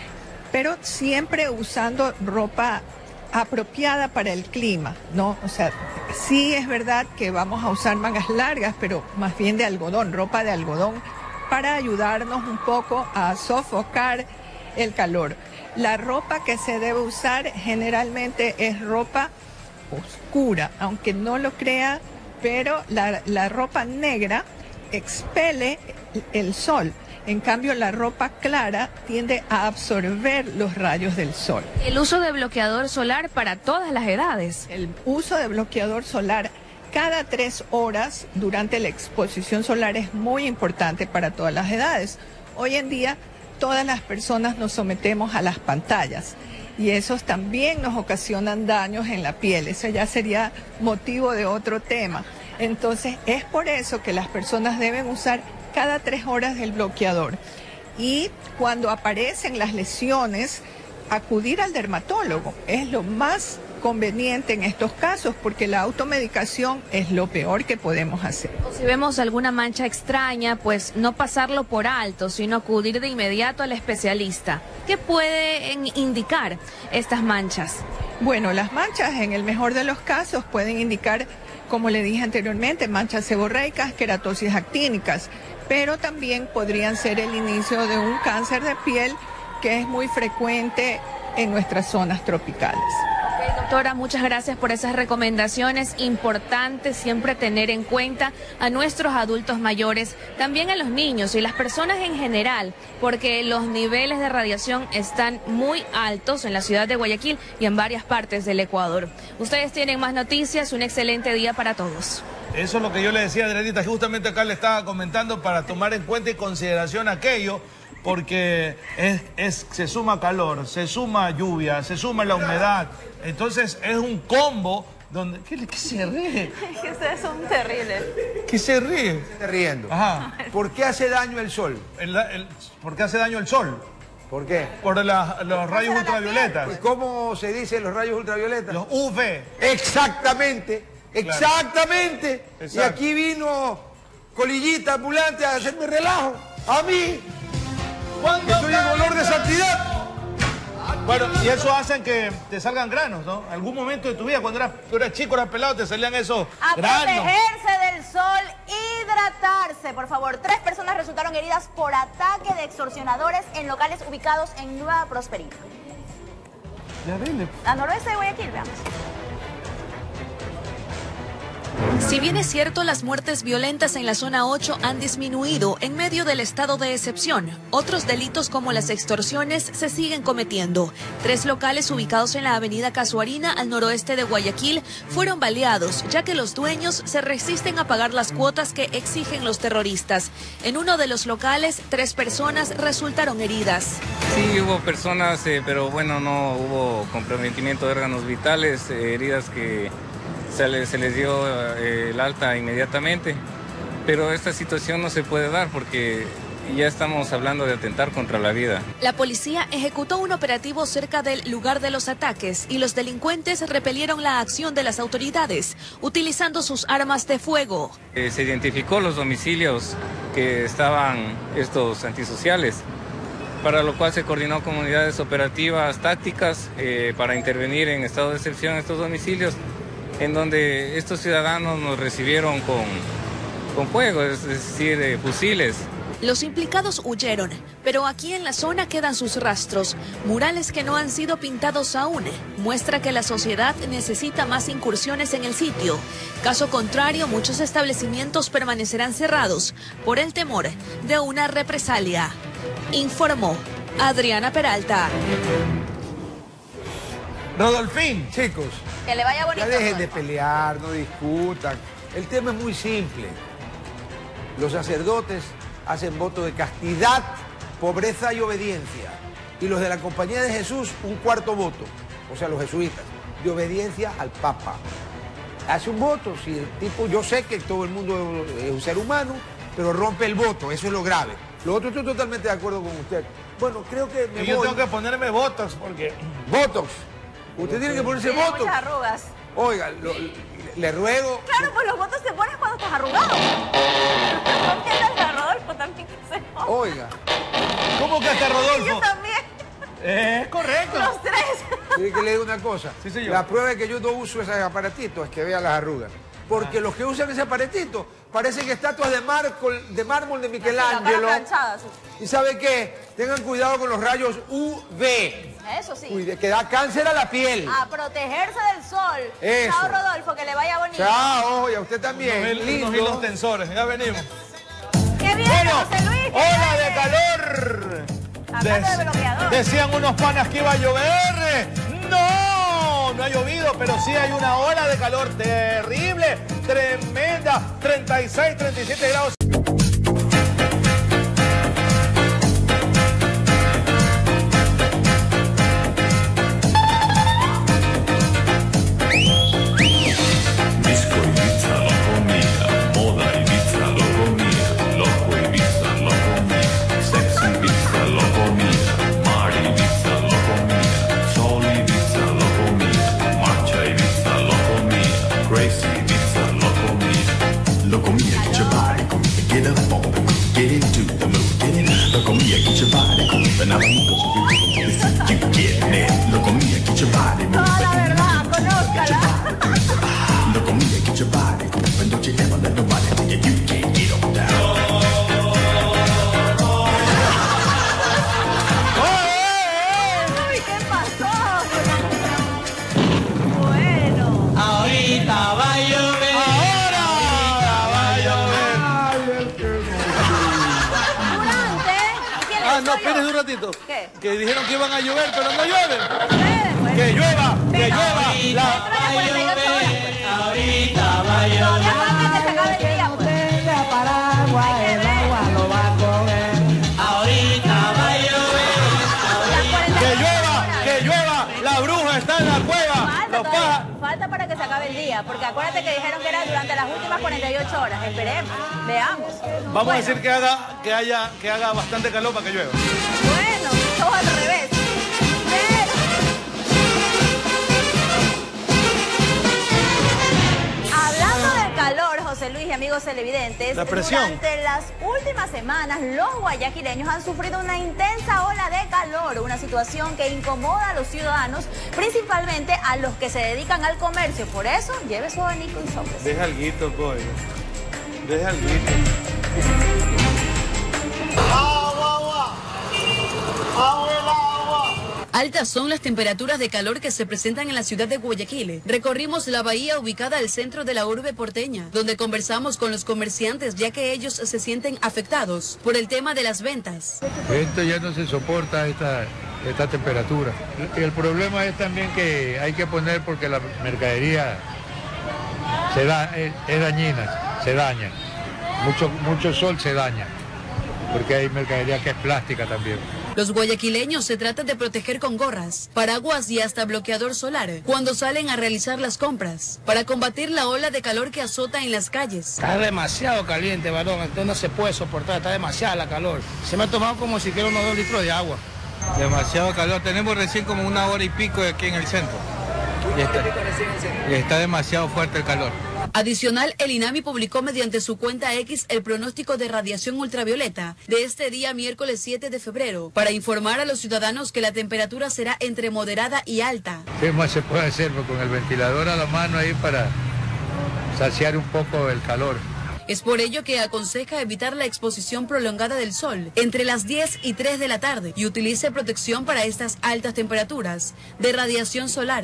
Pero siempre usando ropa apropiada para el clima, ¿no? O sea, sí es verdad que vamos a usar mangas largas, pero más bien de algodón, ropa de algodón, para ayudarnos un poco a sofocar el calor. La ropa que se debe usar generalmente es ropa oscura, aunque no lo crea, pero la ropa negra expele el sol. En cambio, la ropa clara tiende a absorber los rayos del sol. El uso de bloqueador solar para todas las edades. El uso de bloqueador solar cada 3 horas durante la exposición solar es muy importante para todas las edades. Hoy en día, todas las personas nos sometemos a las pantallas y esos también nos ocasionan daños en la piel. Eso ya sería motivo de otro tema. Entonces, es por eso que las personas deben usar cada 3 horas el bloqueador. Y cuando aparecen las lesiones, acudir al dermatólogo es lo más conveniente en estos casos, porque la automedicación es lo peor que podemos hacer. O si vemos alguna mancha extraña, pues no pasarlo por alto, sino acudir de inmediato al especialista. ¿Qué pueden indicar estas manchas? Bueno, las manchas en el mejor de los casos pueden indicar, como le dije anteriormente, manchas seborreicas, queratosis actínicas, pero también podrían ser el inicio de un cáncer de piel que es muy frecuente en nuestras zonas tropicales. Doctora, muchas gracias por esas recomendaciones. Importante siempre tener en cuenta a nuestros adultos mayores, también a los niños y las personas en general, porque los niveles de radiación están muy altos en la ciudad de Guayaquil y en varias partes del Ecuador. Ustedes tienen más noticias, un excelente día para todos. Eso es lo que yo le decía a Adrianita, que justamente acá le estaba comentando, para tomar en cuenta y consideración aquello, porque se suma calor, se suma lluvia, se suma la humedad. Entonces es un combo donde... ¿Qué se ríe? Que ustedes son terribles. ¿Qué se ríe? Se está riendo. Ajá. ¿Por qué hace daño el sol? ¿Por qué hace daño el sol? ¿Por qué? Por los rayos ultravioletas. ¿Y cómo se dice los rayos ultravioletas? Los UV. Exactamente, exactamente. Exacto. Y aquí vino Colillita ambulante a hacerme relajo. A mí. Que soy el olor de santidad. Bueno, y eso hace que te salgan granos, ¿no? Algún momento de tu vida, cuando eras chico, eras pelado, te salían esos granos. Protegerse del sol, hidratarse, por favor. 3 personas resultaron heridas por ataque de extorsionadores en locales ubicados en Nueva Prosperina. Ya dile. A noroeste de Guayaquil, veamos. Si bien es cierto, las muertes violentas en la zona 8 han disminuido en medio del estado de excepción, otros delitos como las extorsiones se siguen cometiendo. 3 locales ubicados en la avenida Casuarina, al noroeste de Guayaquil, fueron baleados, ya que los dueños se resisten a pagar las cuotas que exigen los terroristas. En uno de los locales, 3 personas resultaron heridas. Sí, hubo personas, pero bueno, no hubo comprometimiento de órganos vitales, heridas que se les dio el alta inmediatamente, pero esta situación no se puede dar porque ya estamos hablando de atentar contra la vida. La policía ejecutó un operativo cerca del lugar de los ataques y los delincuentes repelieron la acción de las autoridades, utilizando sus armas de fuego. Se identificó los domicilios que estaban estos antisociales, para lo cual se coordinó con unidades operativas tácticas para intervenir en estado de excepción en estos domicilios, en donde estos ciudadanos nos recibieron con fuego, es decir, fusiles. Los implicados huyeron, pero aquí en la zona quedan sus rastros. Murales que no han sido pintados aún. Muestra que la sociedad necesita más incursiones en el sitio. Caso contrario, muchos establecimientos permanecerán cerrados por el temor de una represalia. Informó Adriana Peralta. Rodolfín, chicos. Que le vaya bonito. Ya dejen de pelear, no discutan. El tema es muy simple. Los sacerdotes hacen voto de castidad, pobreza y obediencia. Y los de la Compañía de Jesús, un 4º voto, o sea, los jesuitas, de obediencia al Papa. Hace un voto, si el tipo, yo sé que todo el mundo es un ser humano, pero rompe el voto, eso es lo grave. Lo otro estoy totalmente de acuerdo con usted. Bueno, creo que me voy. Yo tengo que ponerme Botox porque... Botox. Usted tiene que ponerse Tiene Botox. muchas arrugas. Oiga, le ruego... Claro, pues los votos te pones cuando estás arrugado. No entiendes a Rodolfo también que se joda. Oiga. ¿Cómo que hasta Rodolfo? Yo también. Es correcto. Los 3. Tiene que leer una cosa. Sí, señor. La prueba de que yo no uso ese aparatito es que vea las arrugas. Porque los que usan ese aparatito parecen estatuas de mármol de Michelangelo. ¿Y sabe qué? Tengan cuidado con los rayos UV. Eso sí. Que da cáncer a la piel. A protegerse del sol. Eso. Chao, Rodolfo, que le vaya bonito. Chao, y a usted también. Lindo. Unos hilos tensores, ya venimos. ¡Qué bien, Bueno, José Luis! ¡Ola de calor! Hablando de bloqueador. Decían unos panas que iba a llover. ¡No! No ha llovido, pero sí hay una ola de calor terrible, tremenda. 36, 37 grados. Toda la verdad, conózcala. Uy, ¿qué pasó? Bueno. Ahorita va a llover. Ahora va a llover. Durante. ¿Quién le No, espérense un ratito. ¿Qué? Que dijeron que iban a llover, pero no llueven. Que llueva, que llueva. Ahorita va a llover. Ahorita va a llover. Que llueva. La bruja está en la cueva. Falta para que se acabe el día, porque acuérdate que dijeron que era durante las últimas 48 horas. Esperemos, veamos. Vamos a decir que haga bastante calor para que llueva. Bueno, todo al revés. Hablando del calor, José Luis y amigos televidentes, La presión. durante las últimas semanas los guayaquileños han sufrido una intensa ola de calor, una situación que incomoda a los ciudadanos, principalmente a los que se dedican al comercio. Por eso, lleve su abanico y sombra. Deja alguito, coño. Deja alguito. Altas son las temperaturas de calor que se presentan en la ciudad de Guayaquil. Recorrimos la bahía ubicada al centro de la urbe porteña, donde conversamos con los comerciantes ya que ellos se sienten afectados por el tema de las ventas. Esto ya no se soporta esta temperatura. Y el problema es también que hay que poner porque la mercadería es dañina, se daña. Mucho sol se daña, porque hay mercadería que es plástica también. Los guayaquileños se tratan de proteger con gorras, paraguas y hasta bloqueador solar cuando salen a realizar las compras, para combatir la ola de calor que azota en las calles. Está demasiado caliente, varón, entonces no se puede soportar, está demasiada la calor. Se me ha tomado como si quiera unos 2 litros de agua. Demasiado calor, tenemos recién como 1 hora y pico aquí en el centro. Y está demasiado fuerte el calor. Adicional, el INAMI publicó mediante su cuenta X el pronóstico de radiación ultravioleta de este día miércoles 7 de febrero para informar a los ciudadanos que la temperatura será entre moderada y alta. ¿Qué más se puede hacer? Pues con el ventilador a la mano ahí para saciar un poco el calor. Es por ello que aconseja evitar la exposición prolongada del sol entre las 10 y 3 de la tarde y utilice protección para estas altas temperaturas de radiación solar.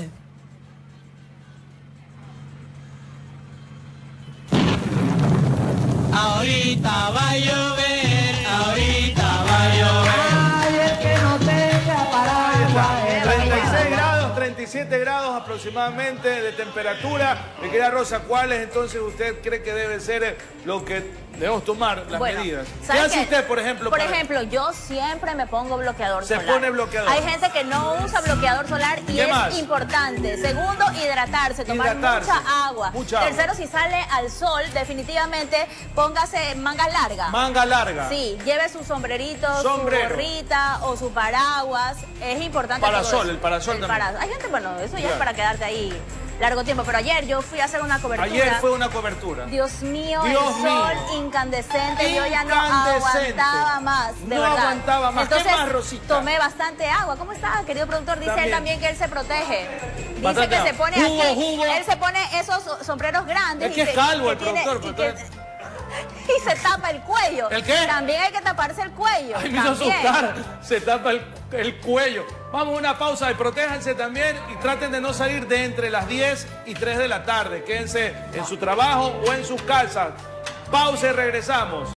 Ahorita va a llover, ahorita va a llover. Ay, el que no tenga paraguas. 36 grados, 37 grados aproximadamente de temperatura. Mi querida Rosa, ¿cuáles entonces usted cree que debe ser lo que debemos tomar las medidas? ¿Qué hace usted, por ejemplo? Por ejemplo, yo siempre me pongo bloqueador solar. Se pone bloqueador. Hay gente que no usa bloqueador solar y es importante. Segundo, hidratarse, tomar mucha agua. Tercero, si sale al sol, definitivamente póngase manga larga. Manga larga. Sí, lleve su sombrerito, su gorrita o su paraguas. Es importante. Parasol, el parasol también. Hay gente, bueno, eso ya es para quedarte ahí largo tiempo, pero ayer yo fui a hacer una cobertura. Ayer fue una cobertura. Dios mío, el sol incandescente, yo ya no aguantaba más, de verdad. No aguantaba más. Entonces, ¿qué más, Rosita? Tomé bastante agua. ¿Cómo está, querido productor? Dice él también que él se protege. Dice Bastante que se pone jugo. Él se pone esos sombreros grandes. Es que es calvo el productor. Y se tapa el cuello. ¿El qué? También hay que taparse el cuello. Ay, me hizo asustar. Se tapa el cuello. Vamos a una pausa y protéjanse también y traten de no salir de entre las 10 y 3 de la tarde. Quédense en su trabajo o en sus casas. Pausa y regresamos.